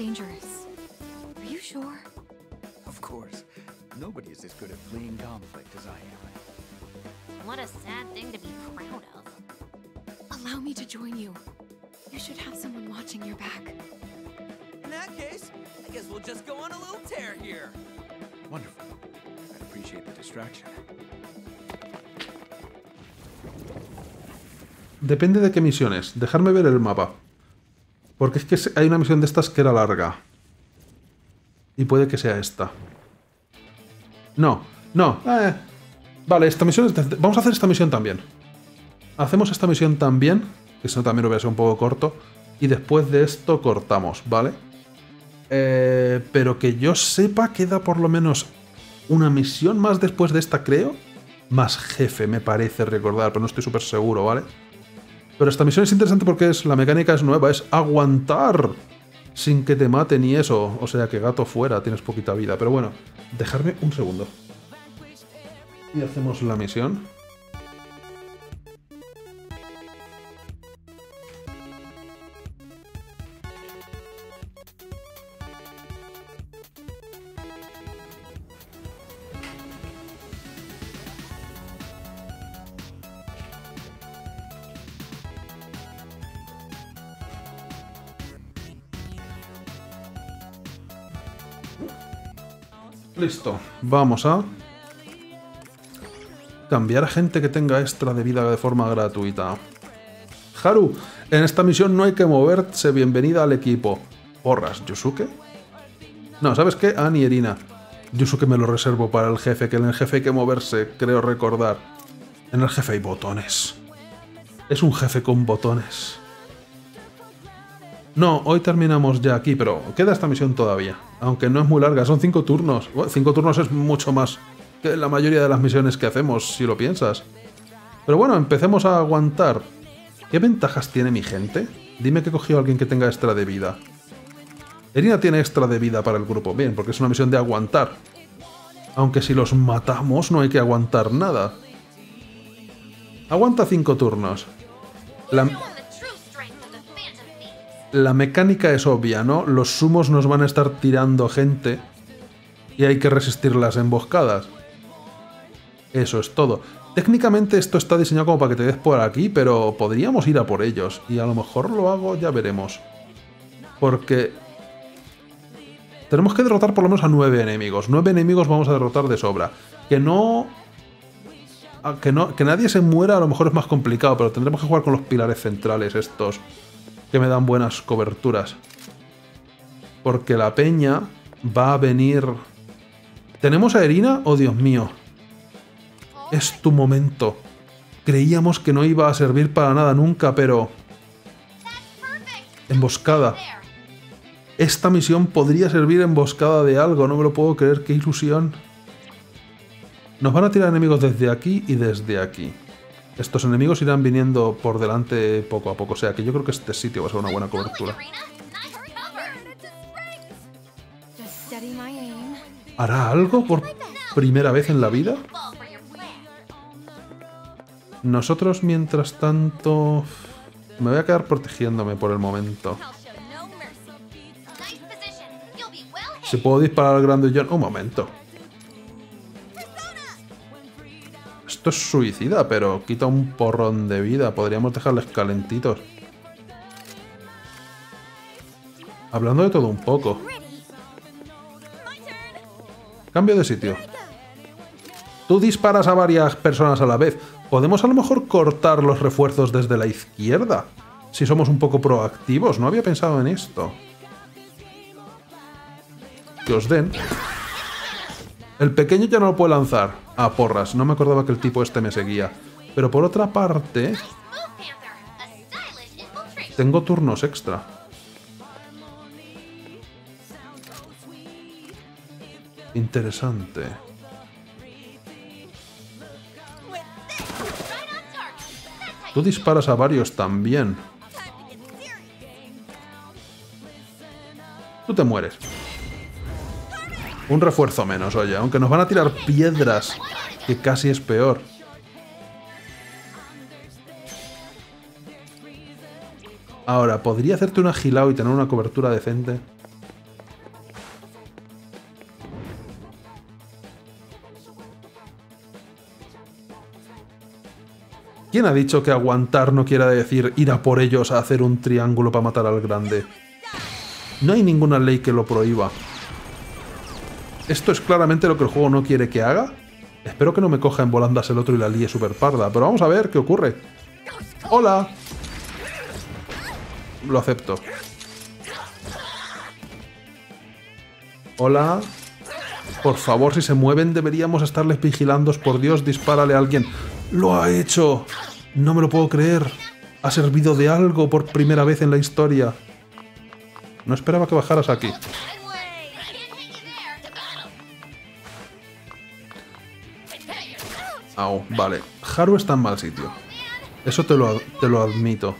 Nobody is as good at fleeing conflict as I am. What a sad thing to be proud of. Allow me to join you. You should have someone watching your back. In that case, I guess we'll just go on a little tear here. Wonderful. I'd appreciate the distraction. Depende de qué misiones. Dejarme ver el mapa. Porque es que hay una misión de estas que era larga. Y puede que sea esta. No, no. Eh. Vale, esta misión es de... vamos a hacer esta misión también. Hacemos esta misión también, que si no también lo voy a ser un poco corto. Y después de esto cortamos, ¿vale? Eh, pero que yo sepa, queda por lo menos una misión más después de esta, creo. Más jefe, me parece recordar, pero no estoy súper seguro, ¿vale? Pero esta misión es interesante porque es, la mecánica es nueva, es aguantar sin que te maten y eso. O sea que gato fuera, tienes poquita vida, pero bueno. Dejarme un segundo. Y hacemos la misión. Listo, vamos a cambiar a gente que tenga extra de vida de forma gratuita. Haru, en esta misión no hay que moverse, bienvenida al equipo. Porras, ¿Yusuke? No, ¿sabes qué? Ann y Erina. Yusuke me lo reservo para el jefe, que en el jefe hay que moverse, creo recordar. En el jefe hay botones. Es un jefe con botones. No, hoy terminamos ya aquí, pero queda esta misión todavía. Aunque no es muy larga, son cinco turnos. Bueno, cinco turnos es mucho más que la mayoría de las misiones que hacemos, si lo piensas. Pero bueno, empecemos a aguantar. ¿Qué ventajas tiene mi gente? Dime que he cogido a alguien que tenga extra de vida. Erina tiene extra de vida para el grupo. Bien, porque es una misión de aguantar. Aunque si los matamos no hay que aguantar nada. Aguanta cinco turnos. La... La mecánica es obvia, ¿no? Los sumos nos van a estar tirando gente y hay que resistir las emboscadas. Eso es todo. Técnicamente esto está diseñado como para que te des por aquí, pero podríamos ir a por ellos. Y a lo mejor lo hago, ya veremos. Porque tenemos que derrotar por lo menos a nueve enemigos. Nueve enemigos vamos a derrotar de sobra. Que no... Que, no... que nadie se muera a lo mejor es más complicado, pero tendremos que jugar con los pilares centrales estos, que me dan buenas coberturas. Porque la peña va a venir... ¿Tenemos a Erina? ¡Oh, Dios mío! Es tu momento. Creíamos que no iba a servir para nada nunca, pero... Emboscada. Esta misión podría servir emboscada de algo, no me lo puedo creer, qué ilusión. Nos van a tirar enemigos desde aquí y desde aquí. Estos enemigos irán viniendo por delante poco a poco, o sea que yo creo que este sitio va a ser una buena cobertura. ¿Hará algo por primera vez en la vida? Nosotros, mientras tanto... Me voy a quedar protegiéndome por el momento. Si puedo disparar al grande John... Un momento. Esto es suicida, pero quita un porrón de vida. Podríamos dejarles calentitos. Hablando de todo un poco. Cambio de sitio. Tú disparas a varias personas a la vez. ¿Podemos a lo mejor cortar los refuerzos desde la izquierda? Si somos un poco proactivos. No había pensado en esto. Que os den. El pequeño ya no lo puede lanzar. Ah, porras. No me acordaba que el tipo este me seguía. Pero por otra parte... Tengo turnos extra. Interesante. Tú disparas a varios también. Tú te mueres. Un refuerzo menos, oye. Aunque nos van a tirar piedras, que casi es peor. Ahora, ¿podría hacerte un agilao y tener una cobertura decente? ¿Quién ha dicho que aguantar no quiera decir ir a por ellos a hacer un triángulo para matar al grande? No hay ninguna ley que lo prohíba. Esto es claramente lo que el juego no quiere que haga. Espero que no me coja en volandas el otro y la líe super parda, pero vamos a ver qué ocurre. ¡Hola! Lo acepto. Hola. Por favor, si se mueven deberíamos estarles vigilando. Por Dios, dispárale a alguien. ¡Lo ha hecho! No me lo puedo creer. Ha servido de algo por primera vez en la historia. No esperaba que bajaras aquí. Au, vale. Haru está en mal sitio. Eso te lo, te lo admito.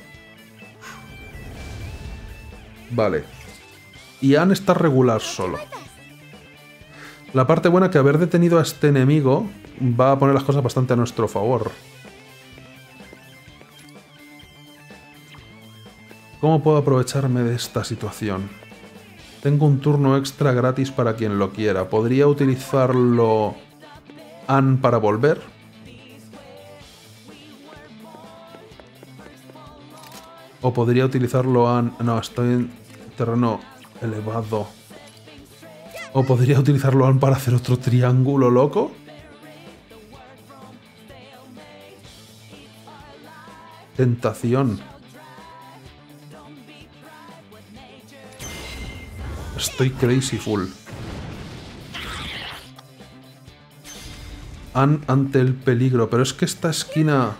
Vale. Y Ann está regular solo. La parte buena es que haber detenido a este enemigo va a poner las cosas bastante a nuestro favor. ¿Cómo puedo aprovecharme de esta situación? Tengo un turno extra gratis para quien lo quiera. ¿Podría utilizarlo Ann para volver? ¿O podría utilizarlo Ann... No, estoy en terreno elevado. ¿O podría utilizarlo Ann para hacer otro triángulo loco? Tentación. Estoy crazy full. Ann ante el peligro. Pero es que esta esquina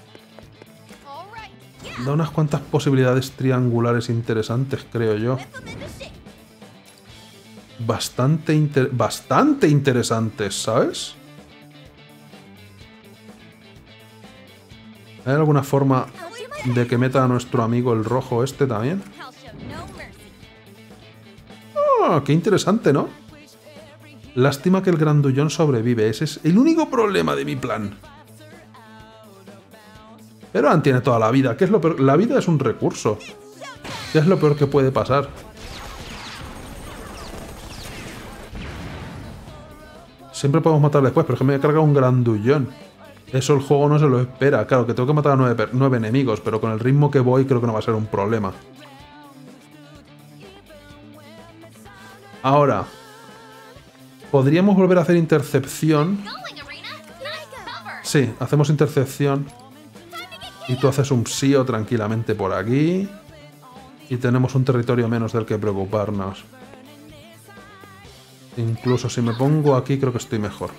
da unas cuantas posibilidades triangulares interesantes, creo yo. Bastante, inter bastante interesantes, ¿sabes? ¿Hay alguna forma de que meta a nuestro amigo el rojo este también? ¡Oh, qué interesante!, ¿no? Lástima que el grandullón sobrevive. Ese es el único problema de mi plan. Pero Ann tiene toda la vida. ¿Qué es lo peor? La vida es un recurso. ¿Qué es lo peor que puede pasar? Siempre podemos matar después, pero es que me he cargado un grandullón. Eso el juego no se lo espera. Claro, que tengo que matar a nueve, nueve enemigos, pero con el ritmo que voy creo que no va a ser un problema. Ahora, podríamos volver a hacer intercepción. Sí, hacemos intercepción. Y tú haces un psío tranquilamente por aquí. Y tenemos un territorio menos del que preocuparnos. Incluso si me pongo aquí creo que estoy mejor.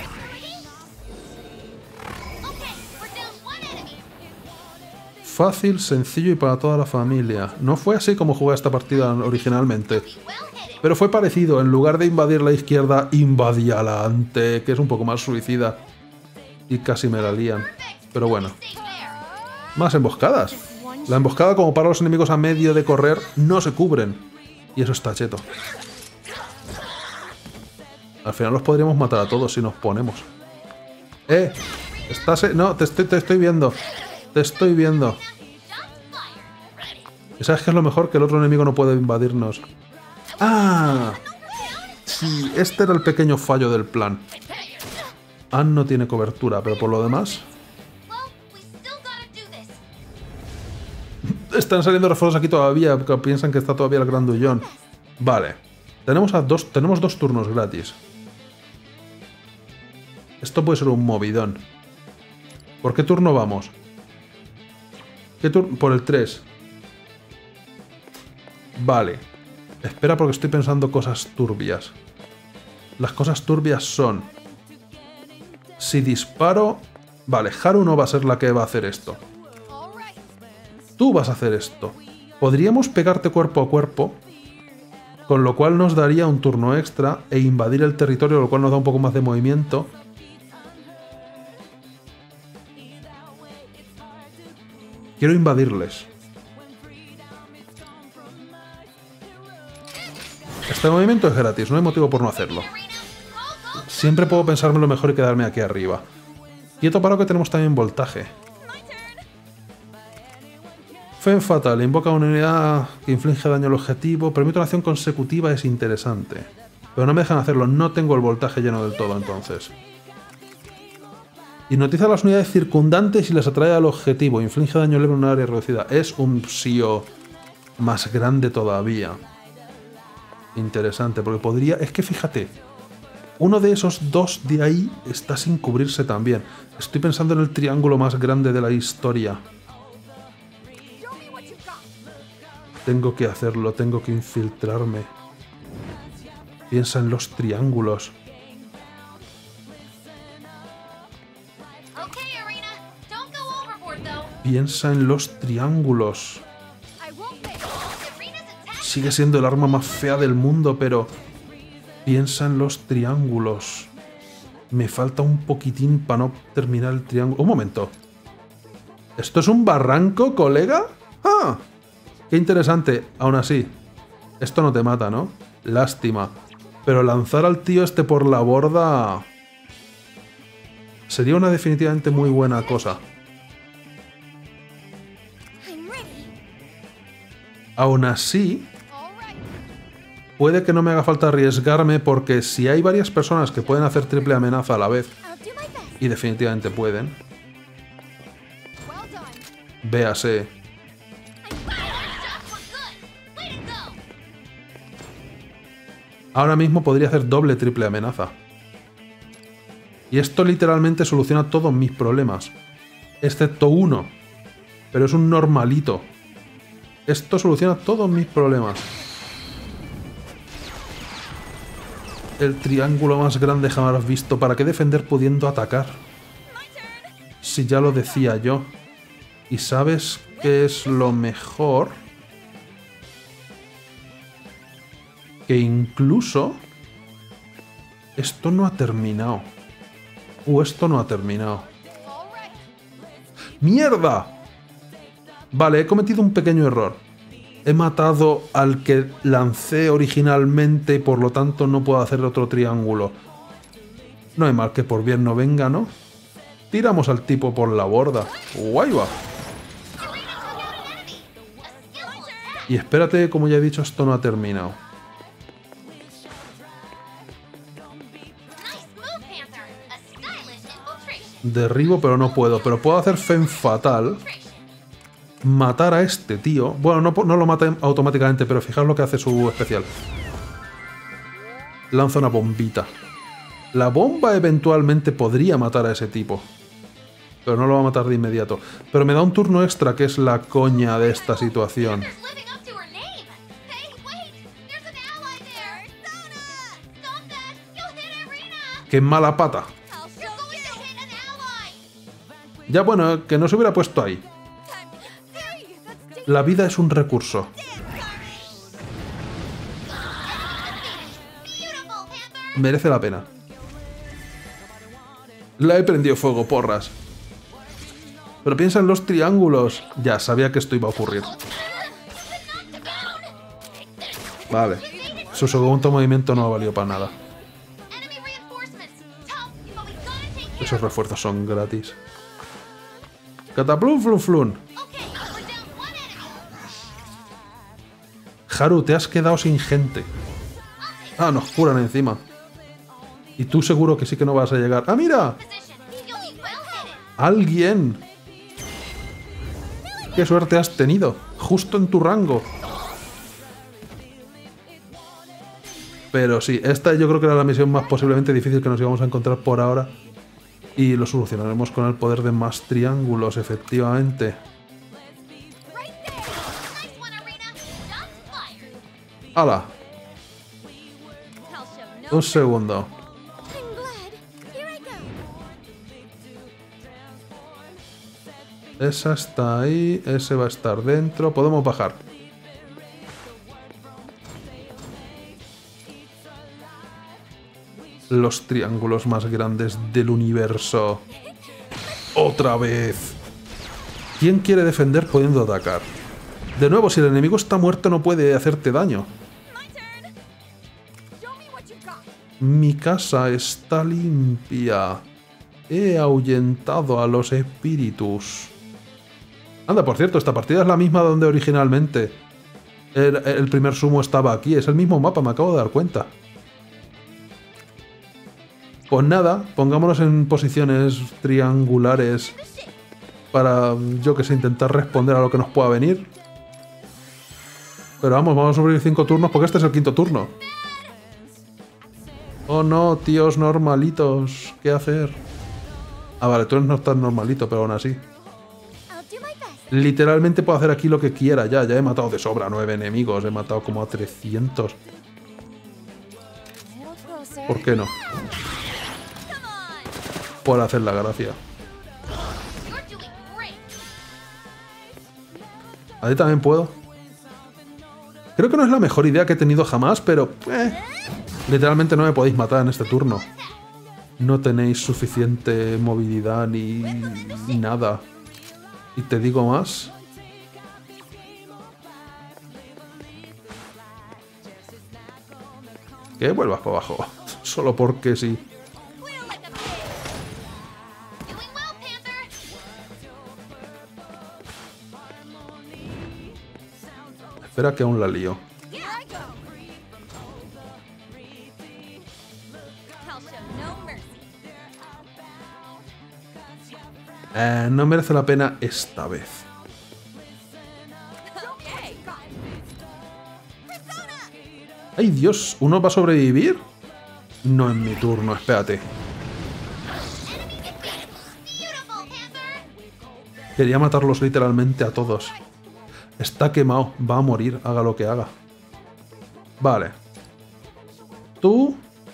Fácil, sencillo y para toda la familia. No fue así como jugué esta partida originalmente. Pero fue parecido. En lugar de invadir la izquierda, invadía la ante, que es un poco más suicida. Y casi me la lían. Pero bueno. Más emboscadas. La emboscada, como para los enemigos a medio de correr, no se cubren. Y eso está cheto. Al final los podríamos matar a todos si nos ponemos. ¡Eh! ¿Estás...? Eh? No, te estoy, te estoy viendo. Te estoy viendo. ¿Y sabes qué es lo mejor? Que el otro enemigo no puede invadirnos. ¡Ah! Sí, este era el pequeño fallo del plan. Ann no tiene cobertura, pero por lo demás... Están saliendo refuerzos aquí todavía, que piensan que está todavía el grandullón. Vale. Tenemos, a dos, tenemos dos turnos gratis. Esto puede ser un movidón. ¿Por qué turno vamos? ¿Qué turno? Por el tres. Vale. Espera porque estoy pensando cosas turbias. Las cosas turbias son... Si disparo... Vale, Haru no va a ser la que va a hacer esto. Tú vas a hacer esto. Podríamos pegarte cuerpo a cuerpo, con lo cual nos daría un turno extra e invadir el territorio, lo cual nos da un poco más de movimiento. Quiero invadirles. Este movimiento es gratis, no hay motivo por no hacerlo. Siempre puedo pensármelo mejor y quedarme aquí arriba. Quieto paro que tenemos también voltaje. Femme Fatal, invoca una unidad que inflige daño al objetivo. Permite una acción consecutiva, es interesante. Pero no me dejan hacerlo, no tengo el voltaje lleno del todo entonces. Hipnotiza a las unidades circundantes y las atrae al objetivo. Inflige daño leve en una área reducida. Es un psío más grande todavía. Interesante, porque podría... Es que fíjate, uno de esos dos de ahí está sin cubrirse también. Estoy pensando en el triángulo más grande de la historia. Tengo que hacerlo, tengo que infiltrarme. Piensa en los triángulos. Piensa en los triángulos. Sigue siendo el arma más fea del mundo, pero... Piensa en los triángulos. Me falta un poquitín para no terminar el triángulo. Un momento. ¿Esto es un barranco, colega? ¡Ah! ¡Qué interesante! Aún así, esto no te mata, ¿no? Lástima. Pero lanzar al tío este por la borda... sería una definitivamente muy buena cosa. Aún así... puede que no me haga falta arriesgarme porque si hay varias personas que pueden hacer triple amenaza a la vez... y definitivamente pueden... véase... ahora mismo podría hacer doble triple amenaza. Y esto literalmente soluciona todos mis problemas. Excepto uno. Pero es un normalito. Esto soluciona todos mis problemas. El triángulo más grande jamás visto. ¿Para qué defender pudiendo atacar? Si ya lo decía yo. ¿Y sabes qué es lo mejor? Que incluso... esto no ha terminado. Uh, esto no ha terminado. ¡Mierda! Vale, he cometido un pequeño error. He matado al que lancé originalmente y por lo tanto no puedo hacer otro triángulo. No hay mal que por bien no venga, ¿no? Tiramos al tipo por la borda. ¡Guay va! Y espérate, como ya he dicho, esto no ha terminado. Derribo, pero no puedo. Pero puedo hacer Femme Fatal. Matar a este tío. Bueno, no, no lo mata automáticamente, pero fijaos lo que hace su especial. Lanza una bombita. La bomba eventualmente podría matar a ese tipo. Pero no lo va a matar de inmediato. Pero me da un turno extra, que es la coña de esta situación. ¡Qué mala pata! Ya bueno, que no se hubiera puesto ahí. La vida es un recurso. Merece la pena. La he prendido fuego, porras. Pero piensa en los triángulos. Ya, sabía que esto iba a ocurrir. Vale. Su segundo movimiento no ha valido para nada. Esos refuerzos son gratis. Cataplum, flun, flun. Haru, te has quedado sin gente. Ah, nos curan encima. Y tú seguro que sí que no vas a llegar. ¡Ah, mira! ¡Alguien! ¡Qué suerte has tenido! Justo en tu rango. Pero sí, esta yo creo que era la misión más posiblemente difícil que nos íbamos a encontrar por ahora. Y lo solucionaremos con el poder de más triángulos, efectivamente. ¡Hala! Un segundo. Esa está ahí, ese va a estar dentro. Podemos bajar. Los triángulos más grandes del universo. ¡Otra vez! ¿Quién quiere defender pudiendo atacar? De nuevo, si el enemigo está muerto no puede hacerte daño. Mi casa está limpia. He ahuyentado a los espíritus. Anda, por cierto, esta partida es la misma donde originalmente el, el primer sumo estaba aquí. Es el mismo mapa, me acabo de dar cuenta. Pues nada, pongámonos en posiciones triangulares para, yo que sé, intentar responder a lo que nos pueda venir. Pero vamos, vamos a sobrevivir cinco turnos porque este es el quinto turno. Oh no, tíos normalitos, ¿qué hacer? Ah, vale, tú no estás normalito, pero aún así. Literalmente puedo hacer aquí lo que quiera ya. Ya he matado de sobra a nueve enemigos. He matado como a trescientos. ¿Por qué no? Por hacer la gracia. Ahí también puedo. Creo que no es la mejor idea que he tenido jamás, pero... Eh, literalmente no me podéis matar en este turno. No tenéis suficiente movilidad ni, ni nada. Y te digo más. Que vuelvas para abajo. Solo porque sí. Espera que aún la lío. Eh, no merece la pena esta vez. ¡Ay, Dios! ¿Uno va a sobrevivir? No en mi turno, espérate. Quería matarlos literalmente a todos. Está quemado, va a morir, haga lo que haga. Vale. Tú...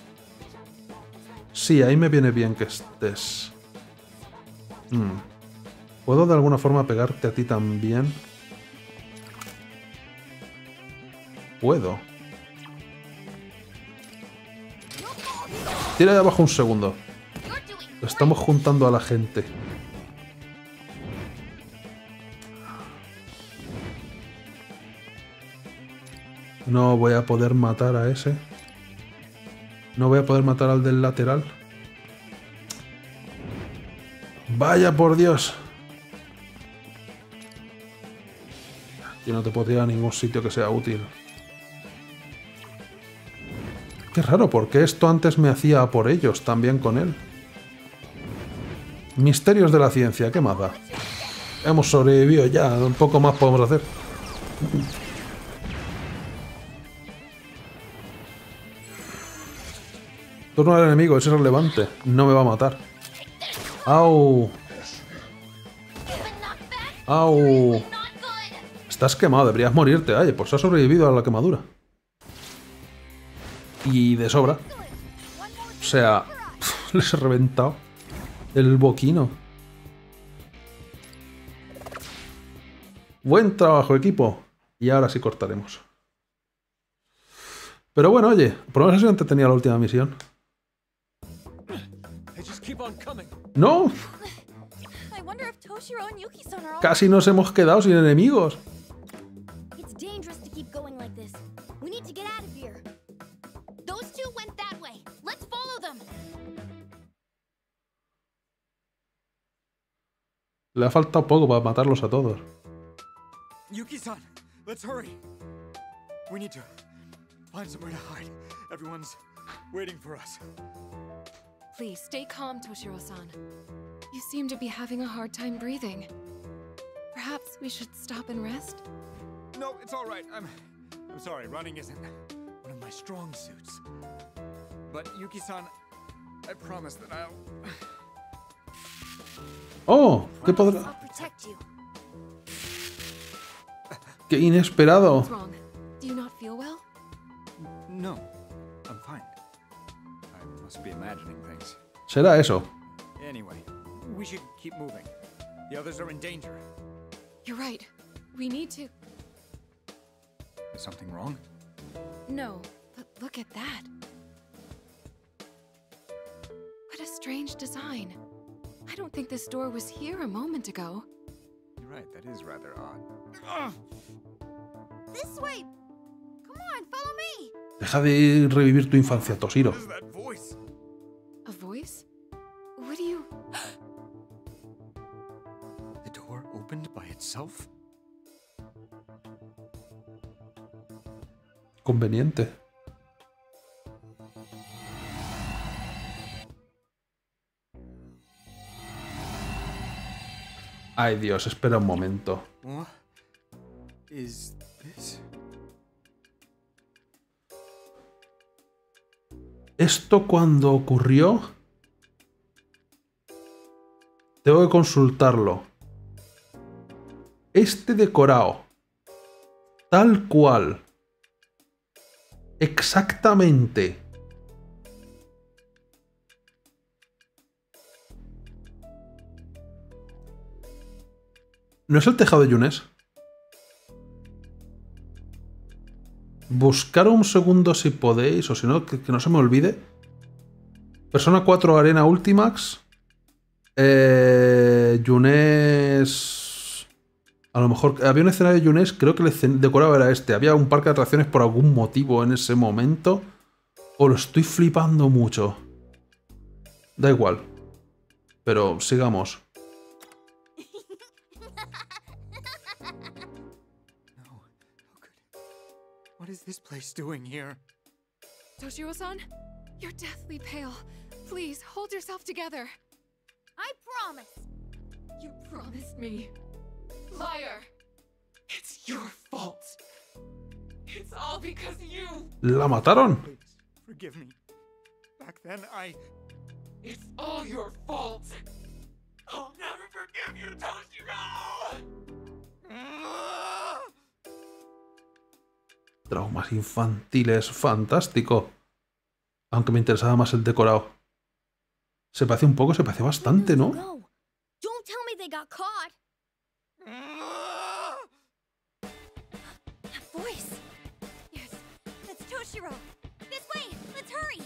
Sí, ahí me viene bien que estés. Hmm. ¿Puedo de alguna forma pegarte a ti también? Puedo. Tira de abajo un segundo. Estamos juntando a la gente. No voy a poder matar a ese. No voy a poder matar al del lateral. ¡Vaya por Dios! Yo no te puedo ir a ningún sitio que sea útil. Qué raro, porque esto antes me hacía por ellos, también con él. Misterios de la ciencia, ¿qué más da? Hemos sobrevivido ya, un poco más podemos hacer. Turno al enemigo, es irrelevante. No me va a matar. ¡Au! ¡Au! Estás quemado, deberías morirte. Ay, pues has sobrevivido a la quemadura. Y de sobra. O sea, les he reventado el boquino. Buen trabajo, equipo. Y ahora sí cortaremos. Pero bueno, oye, por lo menos así entretenía la última misión. ¡No! Casi nos hemos quedado sin enemigos. Le ha faltado poco para matarlos a todos. Yuki-san, let's hurry. We need to find somewhere to hide. Everyone's waiting for us. Please stay calm, Toshiro-san. You seem to be having a hard time breathing. Perhaps we should stop and rest? No, it's all right. I'm I'm sorry. Running isn't one of my strong suits. But Yuki-san, I promise that I'll ¡Oh! ¿Qué podrá? ¡Qué inesperado! Do you not feel well? No, I'm fine. I must be imagining things. Será eso. Anyway, we should keep moving. The others are in danger. You're right. We need to... Is something wrong? No, but look at that. What a strange design. I don't think this door was here a moment ago. You're right, that is rather odd. Ugh. This way. Come on, follow me. Deja de revivir tu infancia, Toshiro. What is that voice? A voice? What do you... The door opened by itself? Conveniente. Ay, Dios, espera un momento. What is this? Esto cuando ocurrió... Tengo que consultarlo. Este decorado. Tal cual. Exactamente. ¿No es el tejado de Yunes? Buscar un segundo si podéis, o si no, que, que no se me olvide. Persona cuatro Arena Ultimax. Eh, Yunes... A lo mejor... Había un escenario de Yunes, creo que el decorado era este. Había un parque de atracciones por algún motivo en ese momento. O lo estoy flipando mucho. Da igual. Pero sigamos. No. How could... What is this place doing here? Toshiro-san, you're deathly pale. Please, hold yourself together. I promise. You promised me. Liar. It's your fault. It's all because you. ¿La mataron? Please, forgive me. Back then, I... It's all your fault. I'll never forgive you, Toshiro. Traumas infantiles, fantástico. Aunque me interesaba más el decorado. Se parece un poco, se parece bastante, ¿no? Don't tell me they got caught. That voice. Yes, that's Toshiro. This way. Let's hurry.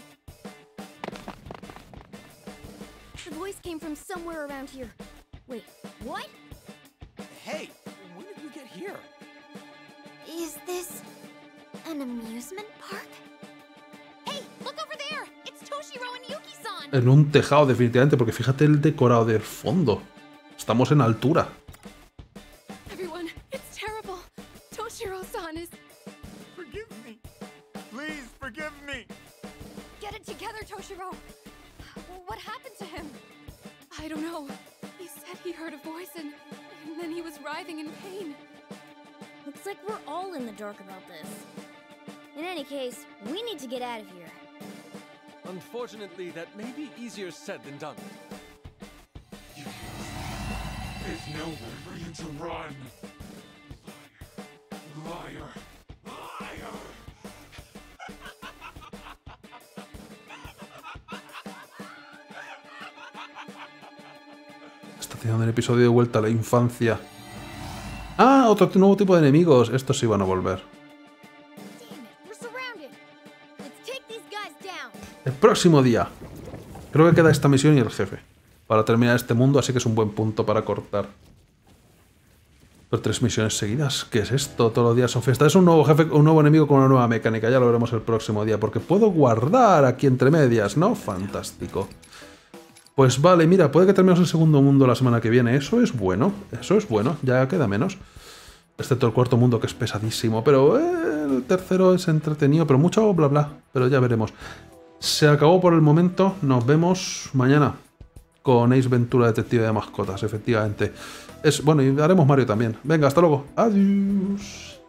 The voice came from somewhere around here. Wait, what? Hey, when did we get here? Is this an amusement park? Hey, look over there. It's Toshiro and Yuki-san. En un tejado, definitivamente, porque fíjate el decorado del fondo. Estamos en altura. Everyone, it's terrible. Toshiro-san is... Forgive me. Please, forgive me. Get it together, Toshiro. What happened to him? I don't know. He said he heard a voice and, and then he was writhing in pain. Looks like we're all in the dark about this. In any case, we need to get out of here. Unfortunately, that may be easier said than done. There's nowhere for you to run. Liar. Liar. Liar. Está teniendo el episodio de vuelta a la infancia. Ah, otro nuevo tipo de enemigos. Estos sí van a volver. El próximo día. Creo que queda esta misión y el jefe para terminar este mundo, así que es un buen punto para cortar. Pero tres misiones seguidas. ¿Qué es esto? Todos los días son fiestas. Es un nuevo jefe, un nuevo enemigo con una nueva mecánica. Ya lo veremos el próximo día, porque puedo guardar aquí entre medias, ¿no? Fantástico. Pues vale, mira, puede que terminemos el segundo mundo la semana que viene. Eso es bueno, eso es bueno. Ya queda menos. Excepto el cuarto mundo, que es pesadísimo. Pero eh, el tercero es entretenido, pero mucho bla bla. Pero ya veremos. Se acabó por el momento. Nos vemos mañana con Ace Ventura, Detective de Mascotas, efectivamente. Es, bueno, y haremos Mario también. Venga, hasta luego. Adiós.